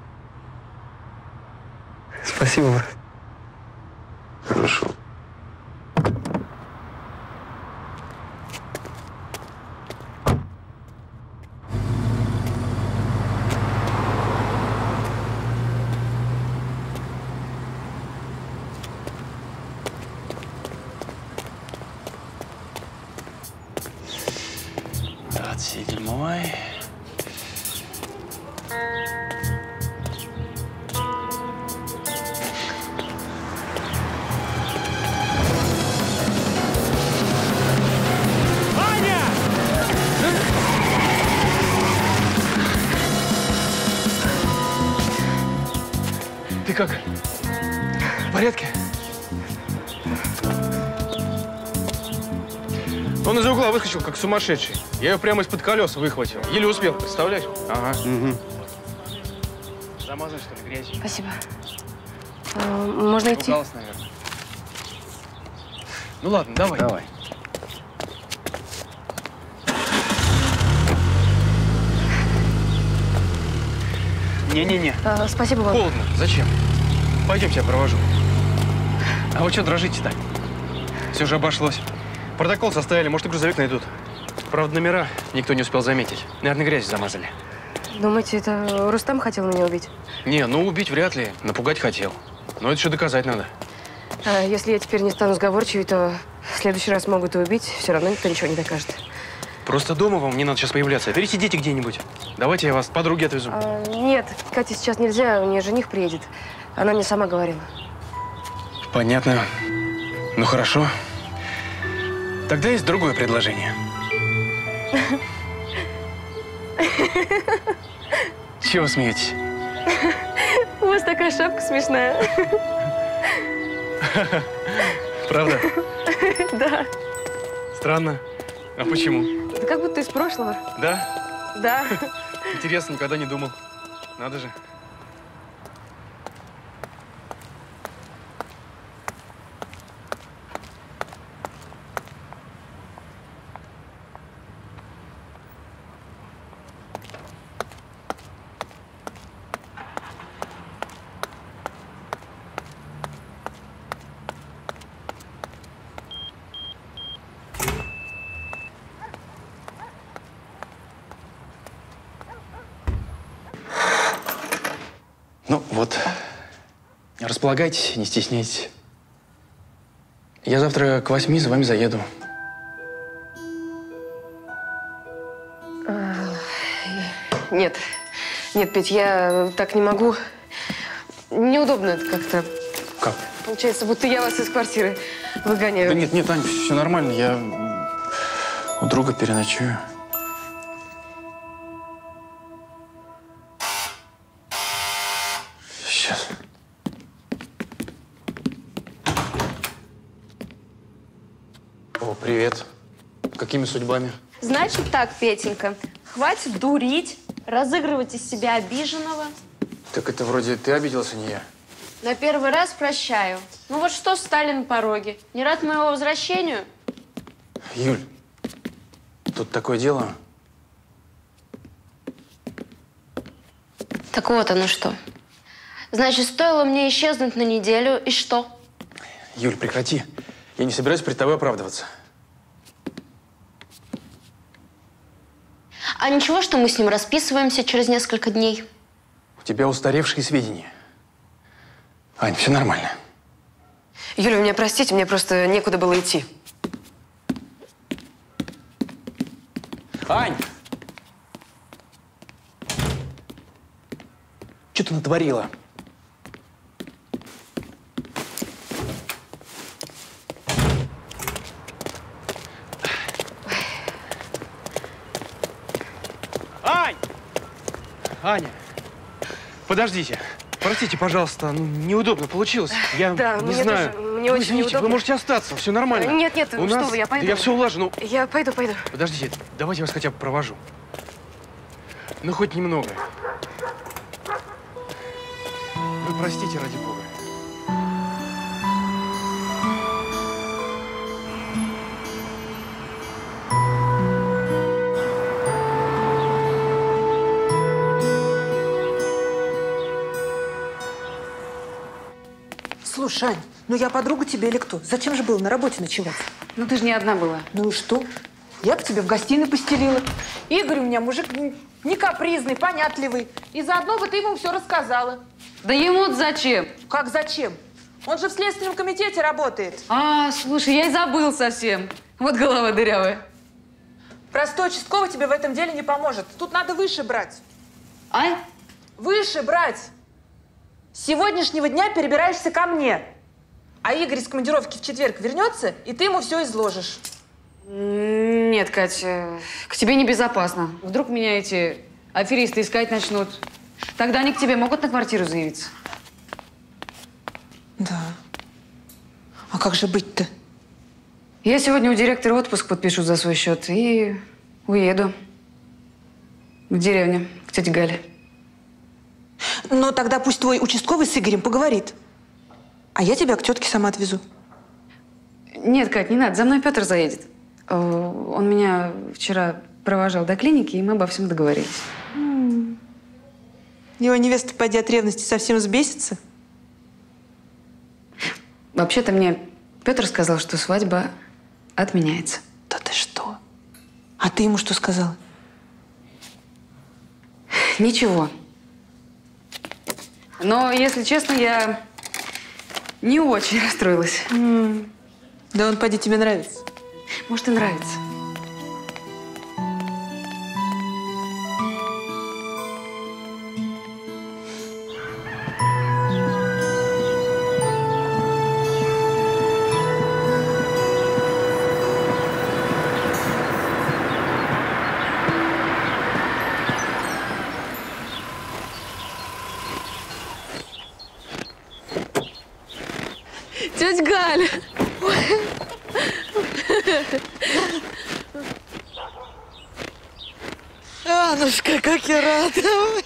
Спасибо, брат. Хорошо. Седьмой. Ты как? В порядке? Он из-за угла выскочил, как сумасшедший. Я ее прямо из-под колес выхватил. Еле успел, представляешь? Ага. Угу. Замазан, что ли, грязью? Спасибо. А, можно идти? Ругалась, наверное. Ну ладно, давай. Давай. Не-не-не. А, спасибо вам. Холодно. Зачем? Пойдемте, я провожу. А вы что дрожите-то? Все же обошлось. Протокол составили, может, и грузовик найдут. Правда, номера никто не успел заметить. Наверное, грязью замазали. Думаете, это Рустам хотел меня убить? Не, ну убить вряд ли. Напугать хотел. Но это еще доказать надо. А если я теперь не стану сговорчивой, то в следующий раз могут и убить. Все равно никто ничего не докажет. Просто дома вам не надо сейчас появляться. Пересидите где-нибудь. Давайте я вас к подруге отвезу. А, нет, Кате сейчас нельзя, у нее жених приедет. Она мне сама говорила. Понятно. Ну, хорошо. Тогда есть другое предложение. Чего вы смеетесь? У вас такая шапка смешная. Правда? Да. Странно. А почему? Да как будто из прошлого. Да? Да. Интересно, никогда не думал. Надо же. Ну, вот. Располагайтесь, не стесняйтесь. Я завтра к восьми за вами заеду. А, нет. Нет, Петь, я так не могу. Неудобно это как-то. Как? Получается, будто я вас из квартиры выгоняю. Да нет, нет, Ань, все нормально. Я у друга переночую. Сейчас. О, привет. Какими судьбами? Значит так, Петенька, хватит дурить, разыгрывать из себя обиженного. Так это вроде ты обиделся, не я. На первый раз прощаю. Ну вот что стали на пороге? Не рад моему возвращению? Юль, тут такое дело. Так вот оно что. Значит, стоило мне исчезнуть на неделю, и что? Юль, прекрати. Я не собираюсь перед тобой оправдываться. А ничего, что мы с ним расписываемся через несколько дней? У тебя устаревшие сведения. Ань, все нормально. Юля, вы меня простите, мне просто некуда было идти. Ань! Что ты натворила? Ань! Аня! Подождите. Простите, пожалуйста, ну, неудобно получилось. Я Да, не мне знаю. тоже, мне Вы очень извините, неудобно. вы можете остаться, все нормально. Нет, нет, У что нас- вы, я пойду. Да я все улажу, ну. Я пойду, пойду. Подождите, давайте я вас хотя бы провожу. Ну, хоть немного. Вы простите, ради бога. Шань, ну я подруга тебе или кто? Зачем же было на работе ночевать? Ну ты же не одна была. Ну и что? Я бы тебе в гостиной постелила. Игорь у меня мужик не капризный, понятливый. И заодно бы ты ему все рассказала. Да ему-то зачем? Как зачем? Он же в Следственном комитете работает. А, слушай, я и забыл совсем. Вот голова дырявая. Простой участковый тебе в этом деле не поможет. Тут надо выше брать. А? Выше брать. С сегодняшнего дня перебираешься ко мне. А Игорь из командировки в четверг вернется, и ты ему все изложишь. Нет, Катя, к тебе небезопасно. Вдруг меня эти аферисты искать начнут. Тогда они к тебе могут на квартиру заявиться. Да. А как же быть-то? Я сегодня у директора отпуск подпишу за свой счет и уеду в деревню к тете Гале. Но тогда пусть твой участковый с Игорем поговорит. А я тебя к тетке сама отвезу. Нет, Кать, не надо. За мной Петр заедет. Он меня вчера провожал до клиники, и мы обо всем договорились. М-м. Его невеста, поди, от ревности совсем взбесится? Вообще-то мне Петр сказал, что свадьба отменяется. Да ты что? А ты ему что сказала? Ничего. Но, если честно, я не очень расстроилась. М-м. Да он, поди, тебе нравится. Может, и нравится. Тетя Галя! Аннушка, как я рада!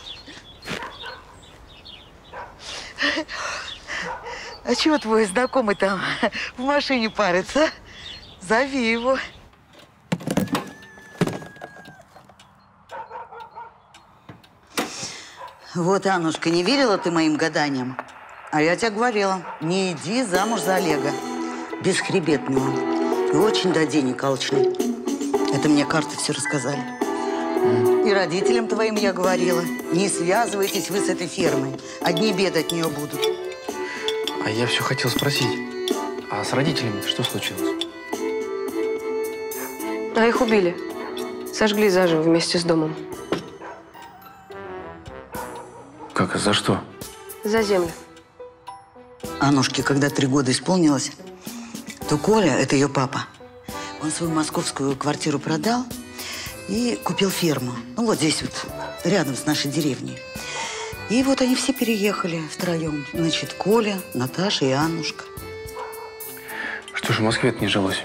А чего твой знакомый там в машине парится? Зови его. Вот, Аннушка, не верила ты моим гаданиям? А я тебе говорила, не иди замуж за Олега. Бесхребетный он. И очень до денег алчный. Это мне карты все рассказали. И родителям твоим я говорила, не связывайтесь вы с этой фермой. Одни беды от нее будут. А я все хотел спросить, а с родителями что случилось? А их убили. Сожгли заживо вместе с домом. Как, за что? За землю. Аннушке, когда три года исполнилось, то Коля, это ее папа, он свою московскую квартиру продал и купил ферму. Ну, вот здесь вот, рядом с нашей деревней. И вот они все переехали втроем. Значит, Коля, Наташа и Аннушка. Что же в Москве-то не жилось?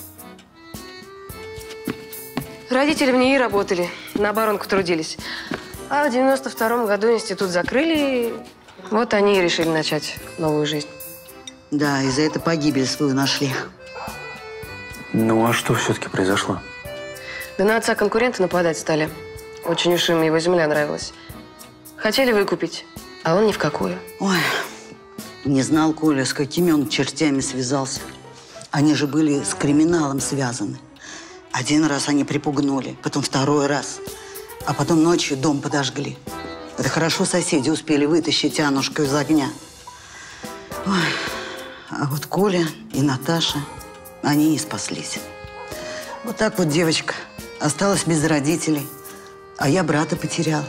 Родители в ней работали, на оборонку трудились. А в девяносто втором году институт закрыли, и вот они и решили начать новую жизнь. Да, и за это погибель свою нашли. Ну, а что все-таки произошло? Да на отца конкуренты нападать стали. Очень уж им его земля нравилась. Хотели выкупить, а он ни в какую. Ой, не знал Коля, с какими он чертями связался. Они же были с криминалом связаны. Один раз они припугнули, потом второй раз. А потом ночью дом подожгли. Это хорошо соседи успели вытащить Аннушку из огня. Ой, а вот Коля и Наташа, они не спаслись. Вот так вот девочка осталась без родителей, а я брата потеряла.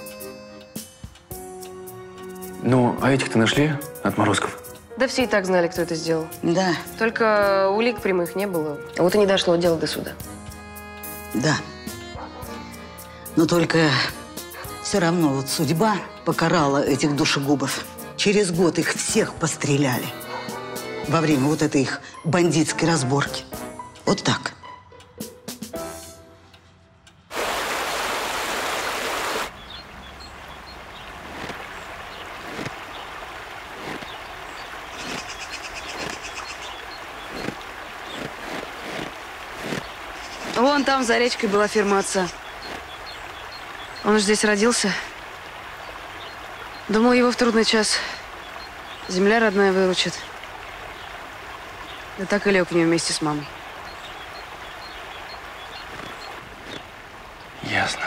Ну, а этих-то нашли, отморозков? Да все и так знали, кто это сделал. Да. Только улик прямых не было. Вот и не дошло дело до суда. Да. Но только все равно вот судьба покарала этих душегубов. Через год их всех постреляли. Во время вот этой их бандитской разборки. Вот так. Вон там, за речкой, была ферма отца. Он же здесь родился. Думал, его в трудный час земля родная выручит. Да так и лег в нее вместе с мамой. Ясно.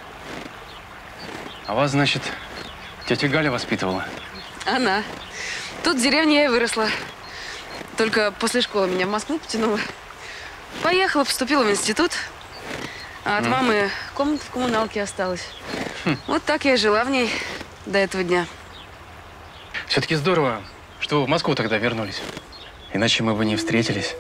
А вас, значит, тетя Галя воспитывала? Она. Тут в деревне я и выросла. Только после школы меня в Москву потянула. Поехала, поступила в институт. А от М. мамы комната в коммуналке осталась. Хм. Вот так я и жила в ней до этого дня. Все-таки здорово, что вы в Москву тогда вернулись. Иначе мы бы не встретились.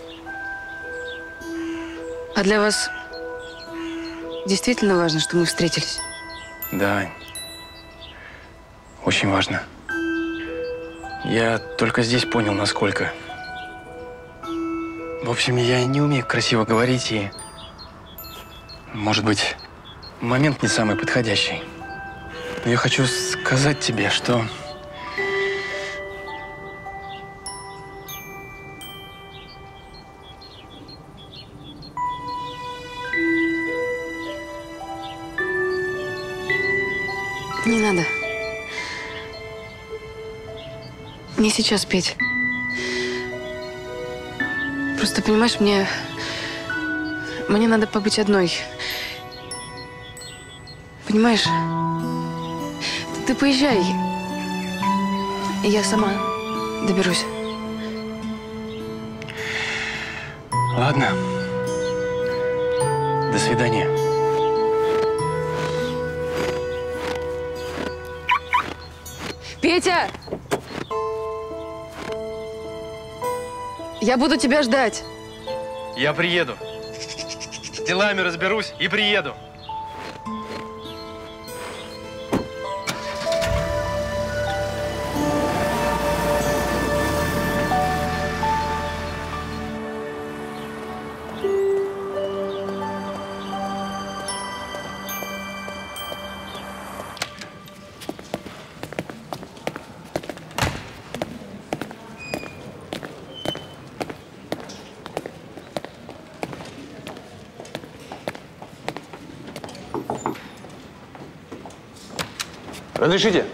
А для вас действительно важно, что мы встретились? Да. Очень важно. Я только здесь понял, насколько. В общем, я не умею красиво говорить, и, может быть, момент не самый подходящий. Но я хочу сказать тебе, что… Не надо. Не сейчас петь. Просто, понимаешь, мне… Мне надо побыть одной. Понимаешь? Ты, ты поезжай. И я сама доберусь. Ладно. До свидания. Петя! Я буду тебя ждать. Я приеду. С делами разберусь и приеду. Разрешите?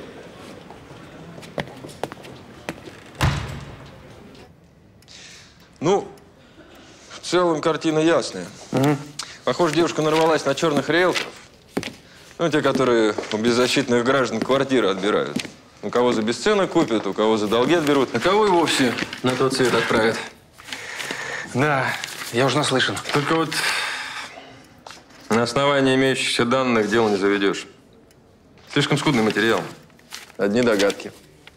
Ну, в целом картина ясная. Угу. Похоже, девушка нарвалась на черных риэлторов. Ну, те, которые у беззащитных граждан квартиры отбирают. У кого за бесценок купят, у кого за долги отберут, а кого и вовсе на тот свет отправят. Да, я уже наслышан. Только вот на основании имеющихся данных дело не заведешь. Слишком скудный материал. Одни догадки.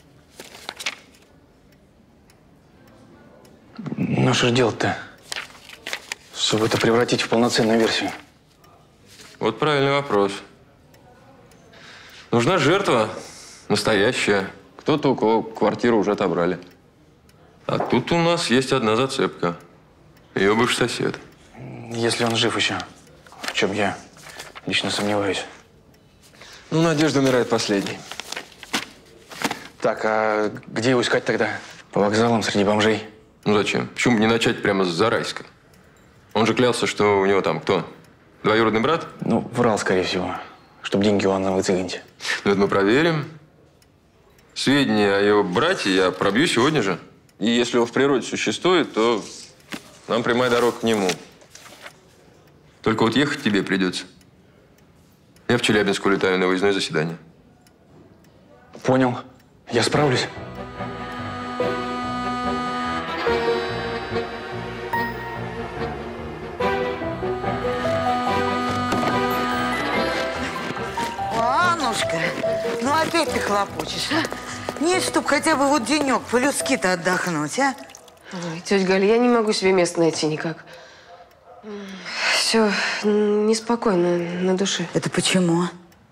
Ну что ж делать-то, чтобы это превратить в полноценную версию? Вот правильный вопрос. Нужна жертва настоящая. Кто-то, у кого квартиру уже отобрали. А тут у нас есть одна зацепка. Ее бывший сосед. Если он жив еще, в чем я лично сомневаюсь. Ну, надежда умирает последней. Так, а где его искать тогда? По вокзалам, среди бомжей? Ну, зачем? Почему бы не начать прямо с Зарайска? Он же клялся, что у него там кто? Двоюродный брат? Ну, врал, скорее всего, чтобы деньги у Анны выцегнить. Ну, это мы проверим. Сведения о его брате я пробью сегодня же. И если он в природе существует, то нам прямая дорога к нему. Только вот ехать тебе придется. Я в Челябинск улетаю на выездное заседание. Понял. Я справлюсь. Аннушка, ну опять ты хлопочешь, а? Нет, чтоб хотя бы вот денек по-людски-то отдохнуть, а? Ой, тетя Галя, я не могу себе места найти никак. Все неспокойно на душе. Это почему?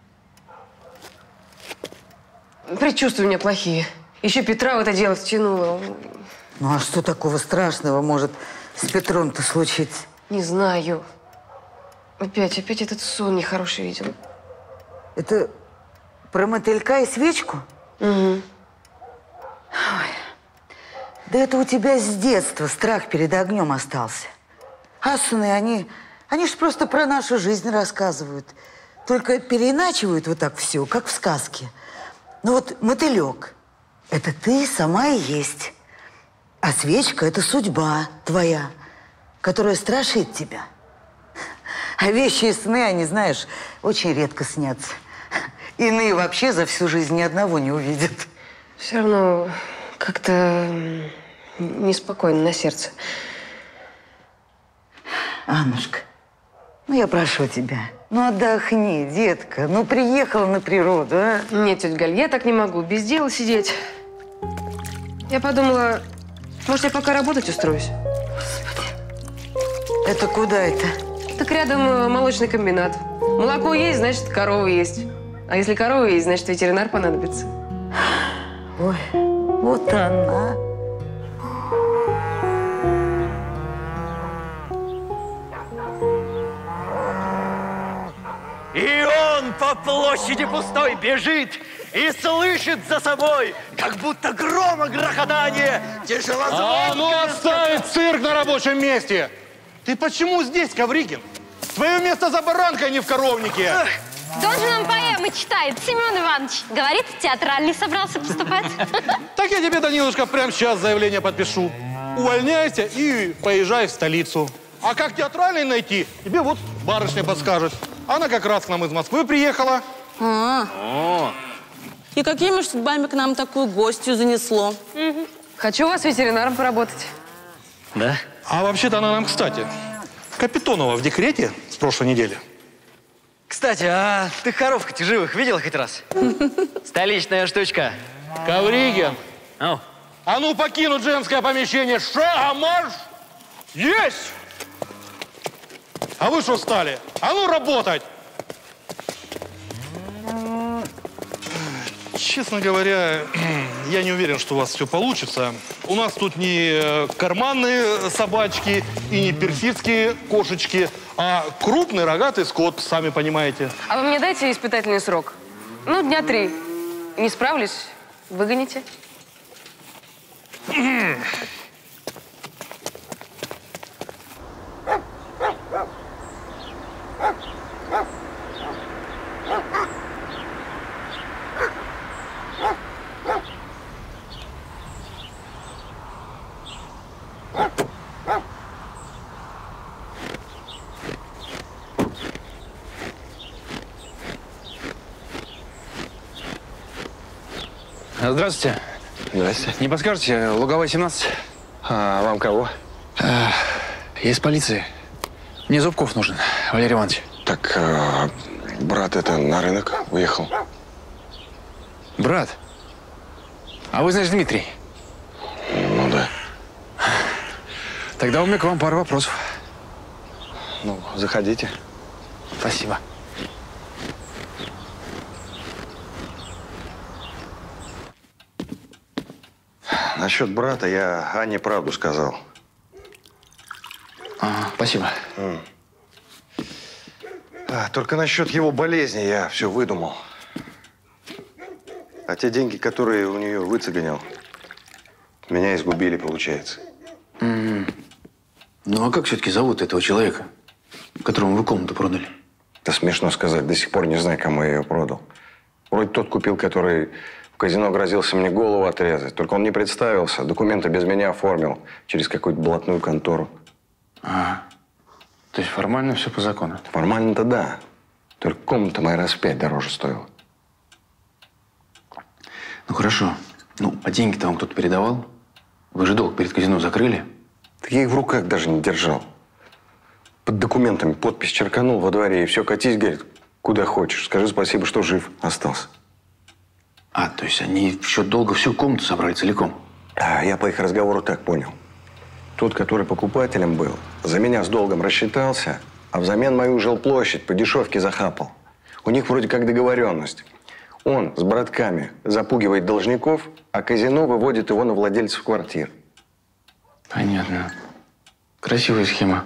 Предчувствия у меня плохие. Еще Петра в это дело втянула. Ну а что такого страшного может с Петром-то случиться? Не знаю. Опять, опять этот сон нехороший видел. Это про мотылька и свечку? Угу. Ой. Да это у тебя с детства страх перед огнем остался. А сны, они, они ж просто про нашу жизнь рассказывают. Только переиначивают вот так все, как в сказке. Ну вот мотылек – это ты сама и есть. А свечка – это судьба твоя, которая страшит тебя. А вещи и сны, они, знаешь, очень редко снятся. Иные вообще за всю жизнь ни одного не увидят. Все равно как-то неспокойно на сердце. Аннушка, ну я прошу тебя, ну отдохни, детка. Ну приехала на природу, а? Нет, тетя Галь, я так не могу, без дела сидеть. Я подумала, может, я пока работать устроюсь. Это куда это? Так рядом э, молочный комбинат. Молоко есть, значит, корова есть. А если корова есть, значит, ветеринар понадобится. Ой, вот она. И он по площади пустой бежит и слышит за собой, как будто грома грохотание, тяжелозвонкое. А ну отставить цирк на рабочем месте! Ты почему здесь, Ковригин? Твое место за баранкой, а не в коровнике. Должен он поэмы читает, Семен Иванович. Говорит, театральный собрался поступать. Так я тебе, Данилушка, прямо сейчас заявление подпишу. Увольняйся и поезжай в столицу. А как театральный найти, тебе вот барышня подскажет. Она как раз к нам из Москвы приехала. А, О. И какими ж судьбами к нам такую гостью занесло? Угу. Хочу у вас ветеринаром поработать. Да? А вообще-то она нам, кстати, Капитонова в декрете с прошлой недели. Кстати, а ты коровка-то живых видел хоть раз? Столичная штучка. Ковригин. Ау. А ну покинуть женское помещение. Шагом марш! Есть! А вы что стали? А ну работать! Честно говоря, я не уверен, что у вас все получится. У нас тут не карманные собачки и не персидские кошечки, а крупный рогатый скот, сами понимаете. А вы мне дайте испытательный срок. Ну, дня три. Не справлюсь, выгоните. Здравствуйте. Здрасте. Не подскажете, Луговая, семнадцать? А вам кого? А, я из полиции. Мне Зубков нужен, Валерий Иванович. Так, а, брат это на рынок уехал. Брат? А вы, значит, Дмитрий? Ну да. Тогда у меня к вам пару вопросов. Ну, заходите. Спасибо. Насчет брата я Анне правду сказал. А, спасибо. М. А, только насчет его болезни я все выдумал. А те деньги, которые у нее выцеганил, меня изгубили, получается. М-м. Ну, а как все-таки зовут этого человека, которому вы комнату продали? Да смешно сказать, до сих пор не знаю, кому я ее продал. Вроде тот купил, который в казино грозился мне голову отрезать. Только он не представился, документы без меня оформил через какую-то блатную контору. А, то есть формально все по закону? Формально-то да. Только комната моя раз в пять дороже стоила. Ну, хорошо. Ну, а деньги-то вам кто-то передавал? Вы же долг перед казино закрыли? Так я их в руках даже не держал. Под документами подпись черканул во дворе, и все, катись, говорит, куда хочешь. Скажи спасибо, что жив остался. А, то есть они в счет долга всю комнату собрали целиком? А, я по их разговору так понял. Тот, который покупателем был, за меня с долгом рассчитался, а взамен мою жилплощадь по дешевке захапал. У них вроде как договоренность. Он с братками запугивает должников, а казино выводит его на владельцев квартир. Понятно. Красивая схема.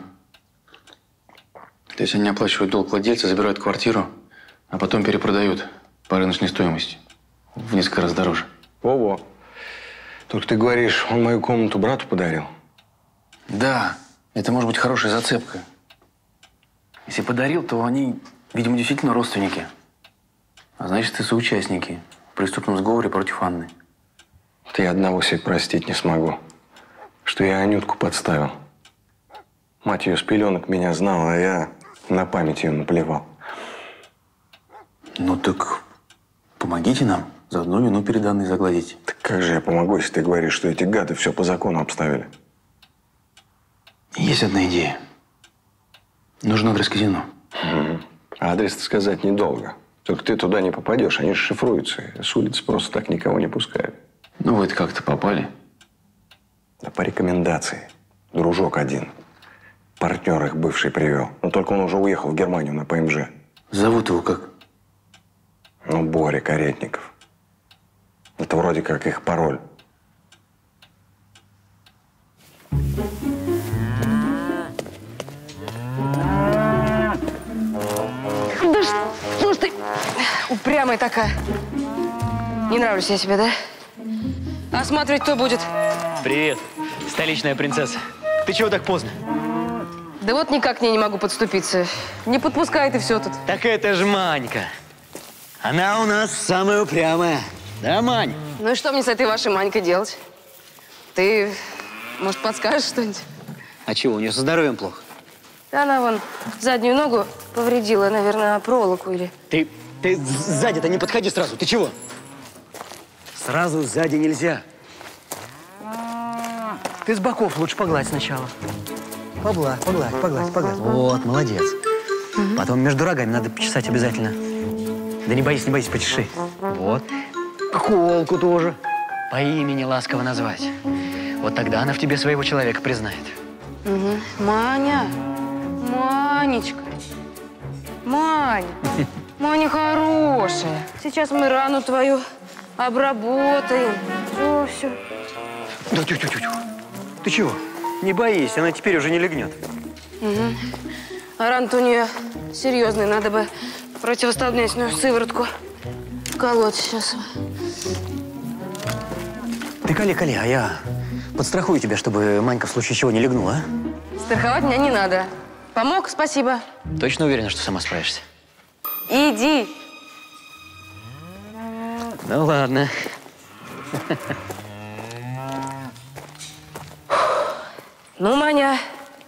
То есть они оплачивают долг владельца, забирают квартиру, а потом перепродают по рыночной стоимости. В несколько раз дороже. Во-во. Только ты говоришь, он мою комнату брату подарил? Да. Это может быть хорошая зацепка. Если подарил, то они, видимо, действительно родственники. А значит, и соучастники в преступном сговоре против Анны. Ты одного себе простить не смогу. что я Анютку подставил. Мать ее с пеленок меня знала, а я на память ее наплевал. Ну так помогите нам. Заодно вину перед Анной загладить. Так как же я помогу, если ты говоришь, что эти гады все по закону обставили? Есть одна идея. Нужен адрес казино. Угу. Адрес сказать недолго. Только ты туда не попадешь, они же шифруются. С улицы просто так никого не пускают. Ну вы-то как-то попали. Да по рекомендации. Дружок один. Партнер их бывший привел. Но только он уже уехал в Германию на ПМЖ. Зовут его как? Ну, Боря Каретников. Это вроде как их пароль. Да что ж ты упрямая такая? Не нравлюсь я тебе, да? Осматривать кто будет? Привет, столичная принцесса. Ты чего так поздно? Да вот никак к ней не могу подступиться. Не подпускает и все тут. Так это же Манька. Она у нас самая упрямая. Да, Мань? Ну и что мне с этой вашей Манькой делать? Ты, может, подскажешь что-нибудь? А чего, у нее со здоровьем плохо? Да она вон заднюю ногу повредила, наверное, проволоку или… Ты, ты сзади-то не подходи сразу. Ты чего? Сразу сзади нельзя. Ты с боков лучше погладь сначала. Погладь, погладь, погладь, погладь. Вот, молодец. Потом между рогами надо почесать обязательно. Да не боись, не боись, почеши. Вот. Холку тоже. По имени ласково назвать. Вот тогда она в тебе своего человека признает. Угу. Маня, Манечка, Маня, Маня хорошая. Сейчас мы рану твою обработаем. Все, все. Да тю-тю-тю. Ты чего? Не боись, она теперь уже не легнет. Угу. А рана-то у нее серьезная, надо бы противостолбнячную сыворотку колоть сейчас. Ты кали, кали, а я подстрахую тебя, чтобы Манька в случае чего не легнула, а? Страховать меня не надо. Помог? Спасибо. Точно уверена, что сама справишься? Иди. Ну ладно. Ну, Маня.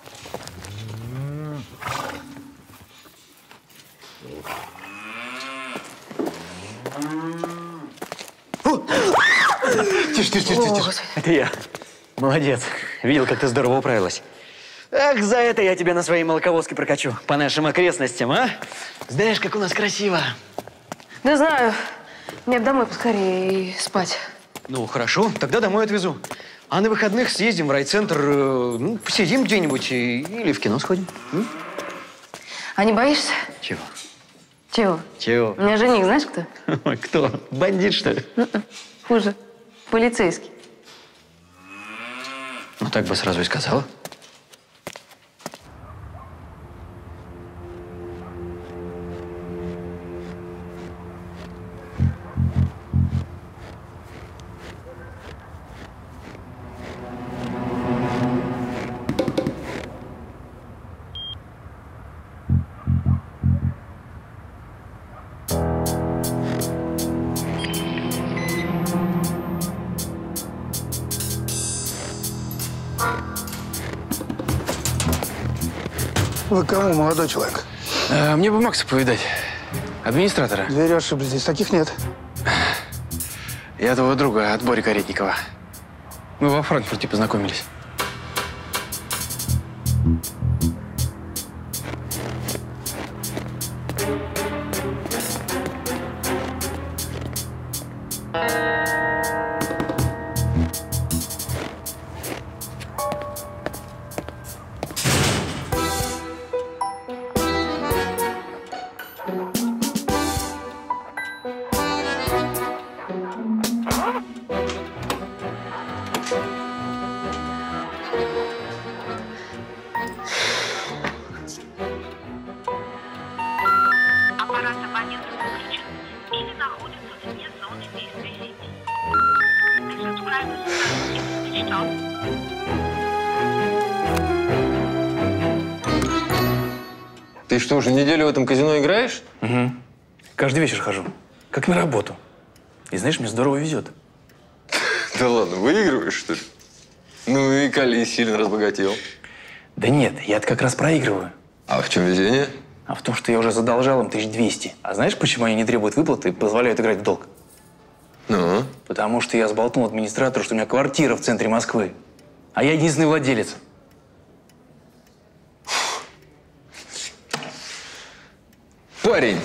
Тише, тише, тише, тише. Это я. Молодец. Видел, как ты здорово управилась. Ах, за это я тебя на своей молоковозке прокачу. По нашим окрестностям, а? Знаешь, как у нас красиво. Да знаю. Мне бы домой поскорее и спать. Ну, хорошо. Тогда домой отвезу. А на выходных съездим в райцентр, э, ну, посидим где-нибудь и, или в кино сходим. М? А не боишься? Чего? Чего? Чего? У меня жених, знаешь кто? Кто? Бандит, что ли? Хуже. Полицейский. Ну, так бы сразу и сказала. Вы кому, молодой человек? А, мне бы Макса повидать. Администратора. Двери ошиблись, здесь таких нет. Я твоего друга от Бори Каретникова. Мы во Франкфурте познакомились. Ты что, уже неделю в этом казино играешь? Угу. Каждый вечер хожу. Как на работу. И знаешь, мне здорово везет. Да ладно, выигрываешь, что ли? Ну и Кали сильно разбогател. Да нет, я-то как раз проигрываю. А в чем везение? А в том, что я уже задолжал им тысяч двести. А знаешь, почему они не требуют выплаты и позволяют играть в долг? Ну? Потому что я сболтнул администратору, что у меня квартира в центре Москвы. А я единственный владелец. Парень,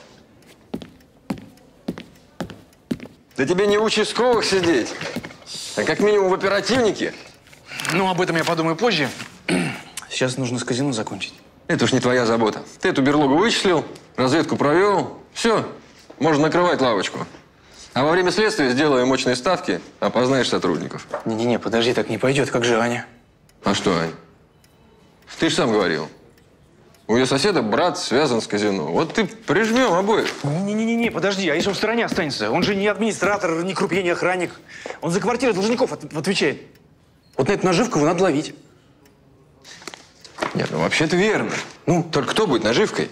да тебе не в участковых сидеть, а как минимум в оперативнике. Ну, об этом я подумаю позже. Сейчас нужно с казино закончить. Это уж не твоя забота. Ты эту берлогу вычислил, разведку провел. Все, можно накрывать лавочку. А во время следствия сделаем мощные ставки, опознаешь сотрудников. Не-не-не, подожди, так не пойдет. Как же Аня? А что, Ань? Ты же сам говорил. У ее соседа брат связан с казино. Вот ты прижмем обоих. Не-не-не, подожди, а если он в стороне останется? Он же не администратор, не крупье, не охранник. Он за квартиры должников от- отвечает. Вот на эту наживку его надо ловить. Нет, ну вообще-то верно. Ну, только кто будет наживкой?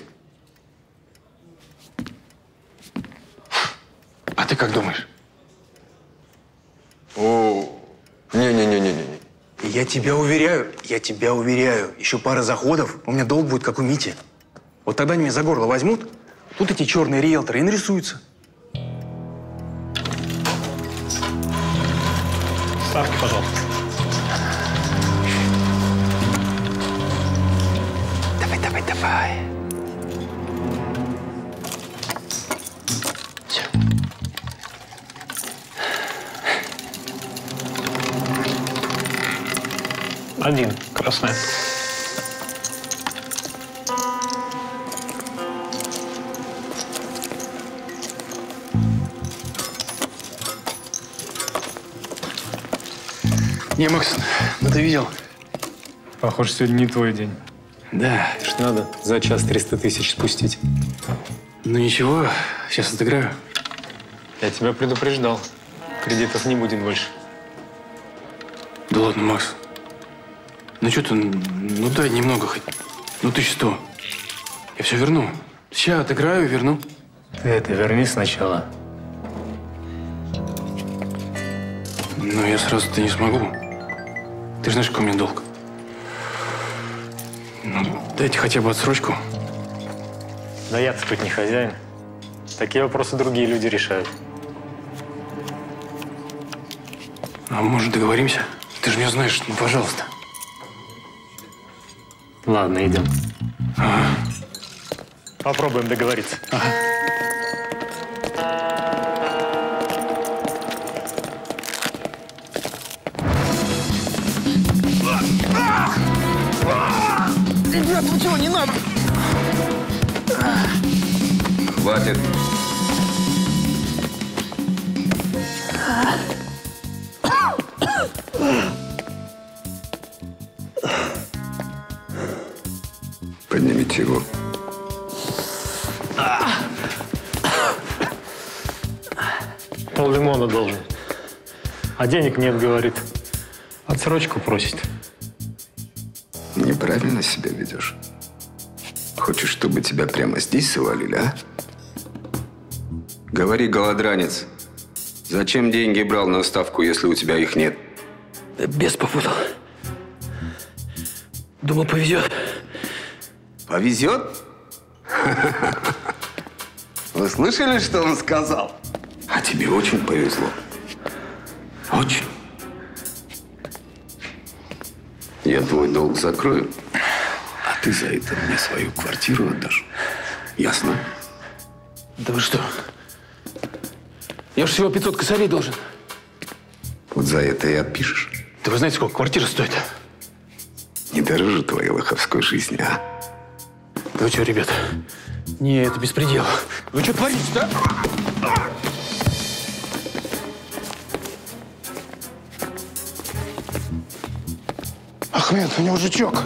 А ты как думаешь? О, не-не-не-не-не. Я тебя уверяю, я тебя уверяю, еще пара заходов, у меня долг будет, как у Мити. Вот тогда они меня за горло возьмут, тут эти черные риэлторы и нарисуются. Ставки, пожалуйста. Давай, давай, давай. Все. Один. Красная. Не, Макс, ну ты видел? Похоже, сегодня не твой день. Да. Ж надо за час триста тысяч спустить. Ну ничего, сейчас отыграю. Я тебя предупреждал. Кредитов не будет больше. Да ладно, Макс. Ну что ты, ну дай немного хоть. Ну тысяч сто. Я все верну. Сейчас отыграю и верну. Ты это верни сначала. Но я сразу-то не смогу. Ты же знаешь, какой у меня долг. Ну, дайте хотя бы отсрочку. Да я-то тут не хозяин. Такие вопросы другие люди решают. А может, договоримся? Ты же меня знаешь, ну, пожалуйста. Ладно, идем. Ага. Попробуем договориться. Ага. Ребят, вы чего, не надо? Хватит. Поднимите его. Пол лимона должен. А денег нет, говорит. Отсрочку просит. Неправильно себя ведешь. Хочешь, чтобы тебя прямо здесь свалили, а? Говори, голодранец. Зачем деньги брал на ставку, если у тебя их нет? Да бес попутал. Думал, повезет. Повезет? Вы слышали, что он сказал? А тебе очень повезло. Очень. Я твой долг закрою, а ты за это мне свою квартиру отдашь. Ясно? Да вы что? Я же всего пятьсот косарей должен. Вот за это и отпишешь. Да вы знаете, сколько квартира стоит? Не дороже твоей лоховской жизни, а? Да вы что, ребята? Не, это беспредел. Вы что творите, да? Ахмед, у него жучок.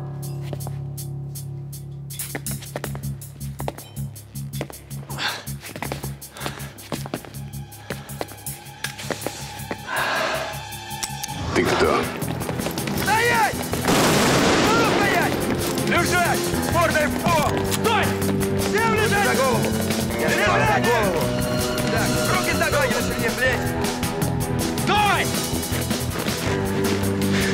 Ты кто? Стоять! Ну, стоять! Лежать! Мордой в пол! Стой! Всем лежать! За голову! За голову! Так, руки за ноги, не плечь! Стой!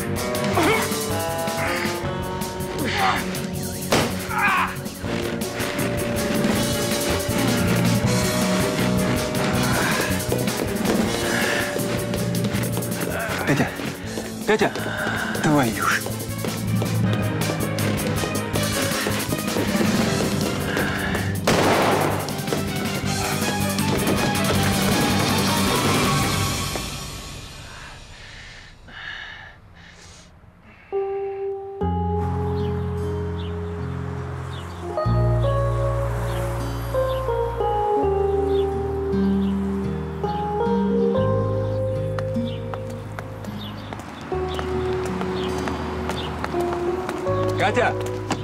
Петя, Петя, твою ж. Катя!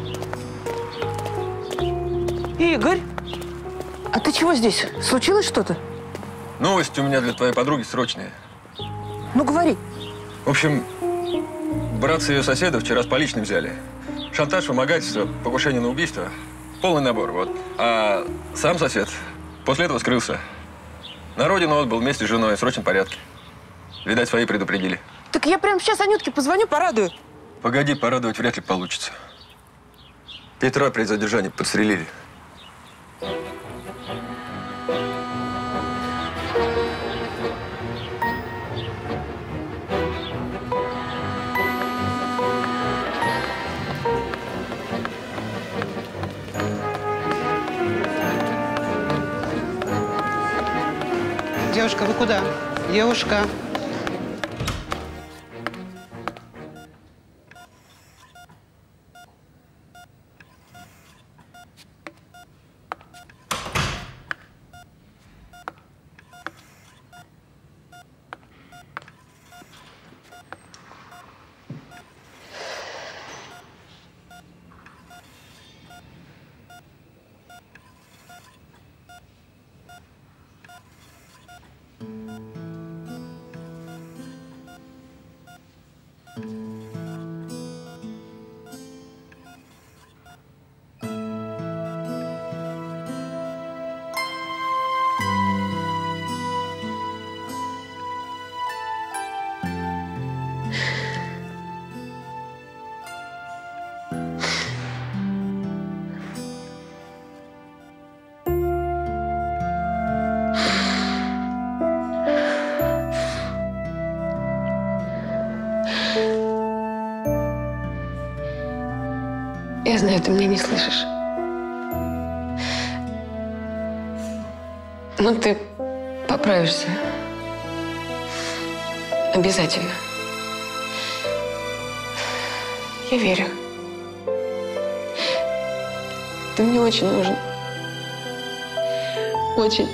Игорь, а ты чего здесь? Случилось что-то? Новости у меня для твоей подруги срочные. Ну, говори. В общем, братца ее соседа вчера с поличным взяли. Шантаж, вымогательство, покушение на убийство. Полный набор, вот. А сам сосед после этого скрылся. На родину отбыл вместе с женой в срочном порядке. Видать, свои предупредили. Так я прямо сейчас Анютке позвоню, порадую. Погоди, порадовать вряд ли получится. Петра при задержании подстрелили. Девушка, вы куда? Девушка. Я знаю, ты меня не слышишь. Но ты поправишься. Обязательно. Я верю. Ты мне очень нужен. Очень.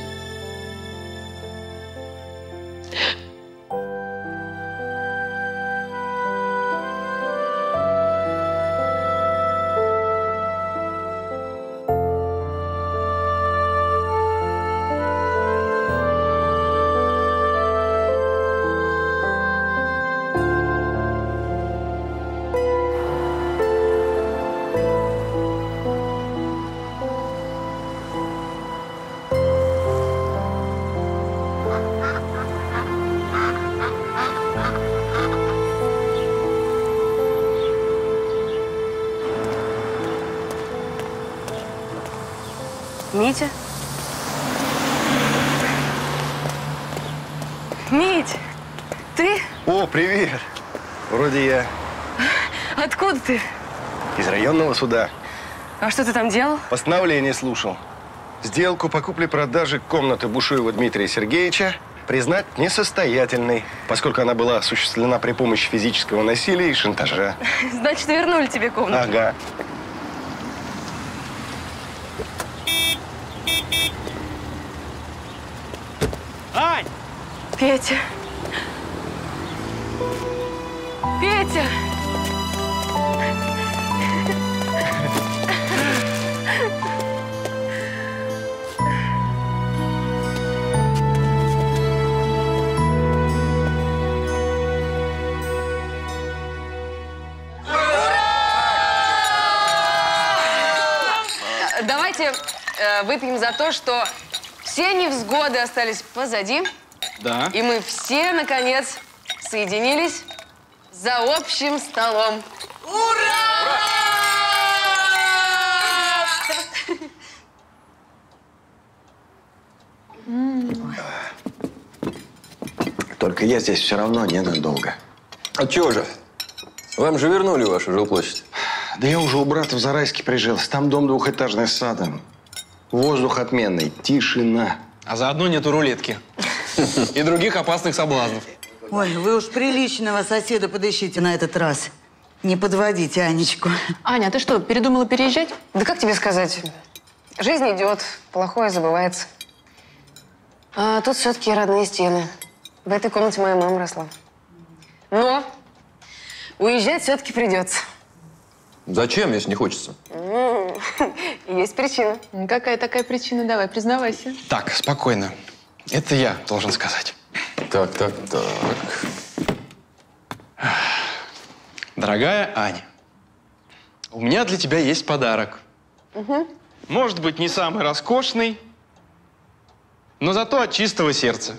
Митя? Мить, ты? О, привет! Вроде я Откуда ты? из районного суда. А что ты там делал? Постановление слушал. Сделку по купле-продаже комнаты Бушуева Дмитрия Сергеевича признать несостоятельной, поскольку она была осуществлена при помощи физического насилия и шантажа. Значит, вернули тебе комнату. Ага. Ань! Петя! Петя! Давайте э, выпьем за то, что все невзгоды остались позади. Да. И мы все, наконец, соединились За общим столом. Ура! Только я здесь все равно ненадолго. А чего же? Вам же вернули вашу жилплощадь. Да я уже у брата в Зарайске прижился. Там дом двухэтажный с садом. Воздух отменный, тишина. А заодно нету рулетки. И других опасных соблазнов. Ой, вы уж приличного соседа подыщите на этот раз. Не подводите Анечку. Аня, а ты что, передумала переезжать? Да как тебе сказать? Жизнь идет, плохое забывается. А тут все-таки родные стены. В этой комнате моя мама росла. Но уезжать все-таки придется. Зачем, если не хочется? М, Есть причина. Какая такая причина? Давай, признавайся. Так, спокойно. Это я должен сказать. Так, так, так. Дорогая Аня, у меня для тебя есть подарок. Угу. Может быть, не самый роскошный, но зато от чистого сердца.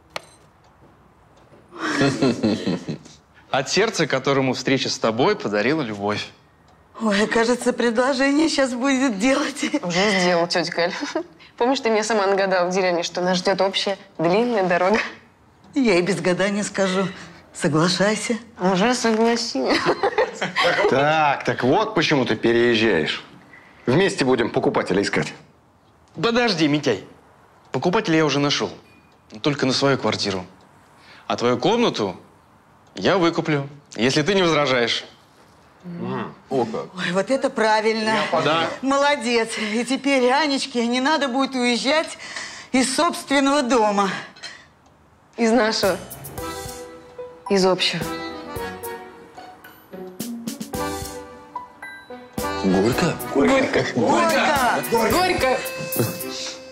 От сердца, которому встреча с тобой подарила любовь. Ой, кажется, предложение сейчас будет делать. Уже сделал, тетя Галь. Помнишь, ты мне сама нагадала в деревне, что нас ждет общая длинная дорога? Я и без гадания скажу. Соглашайся. Уже согласилась. Так, так вот почему ты переезжаешь. Вместе будем покупателя искать. Подожди, Митяй. Покупателя я уже нашел. Но только на свою квартиру. А твою комнату я выкуплю, если ты не возражаешь. О, как. Ой, вот это правильно. Да. Молодец. И теперь Анечке не надо будет уезжать из собственного дома. Из нашего. Из общего. Горько? Горько. Горько. Горько.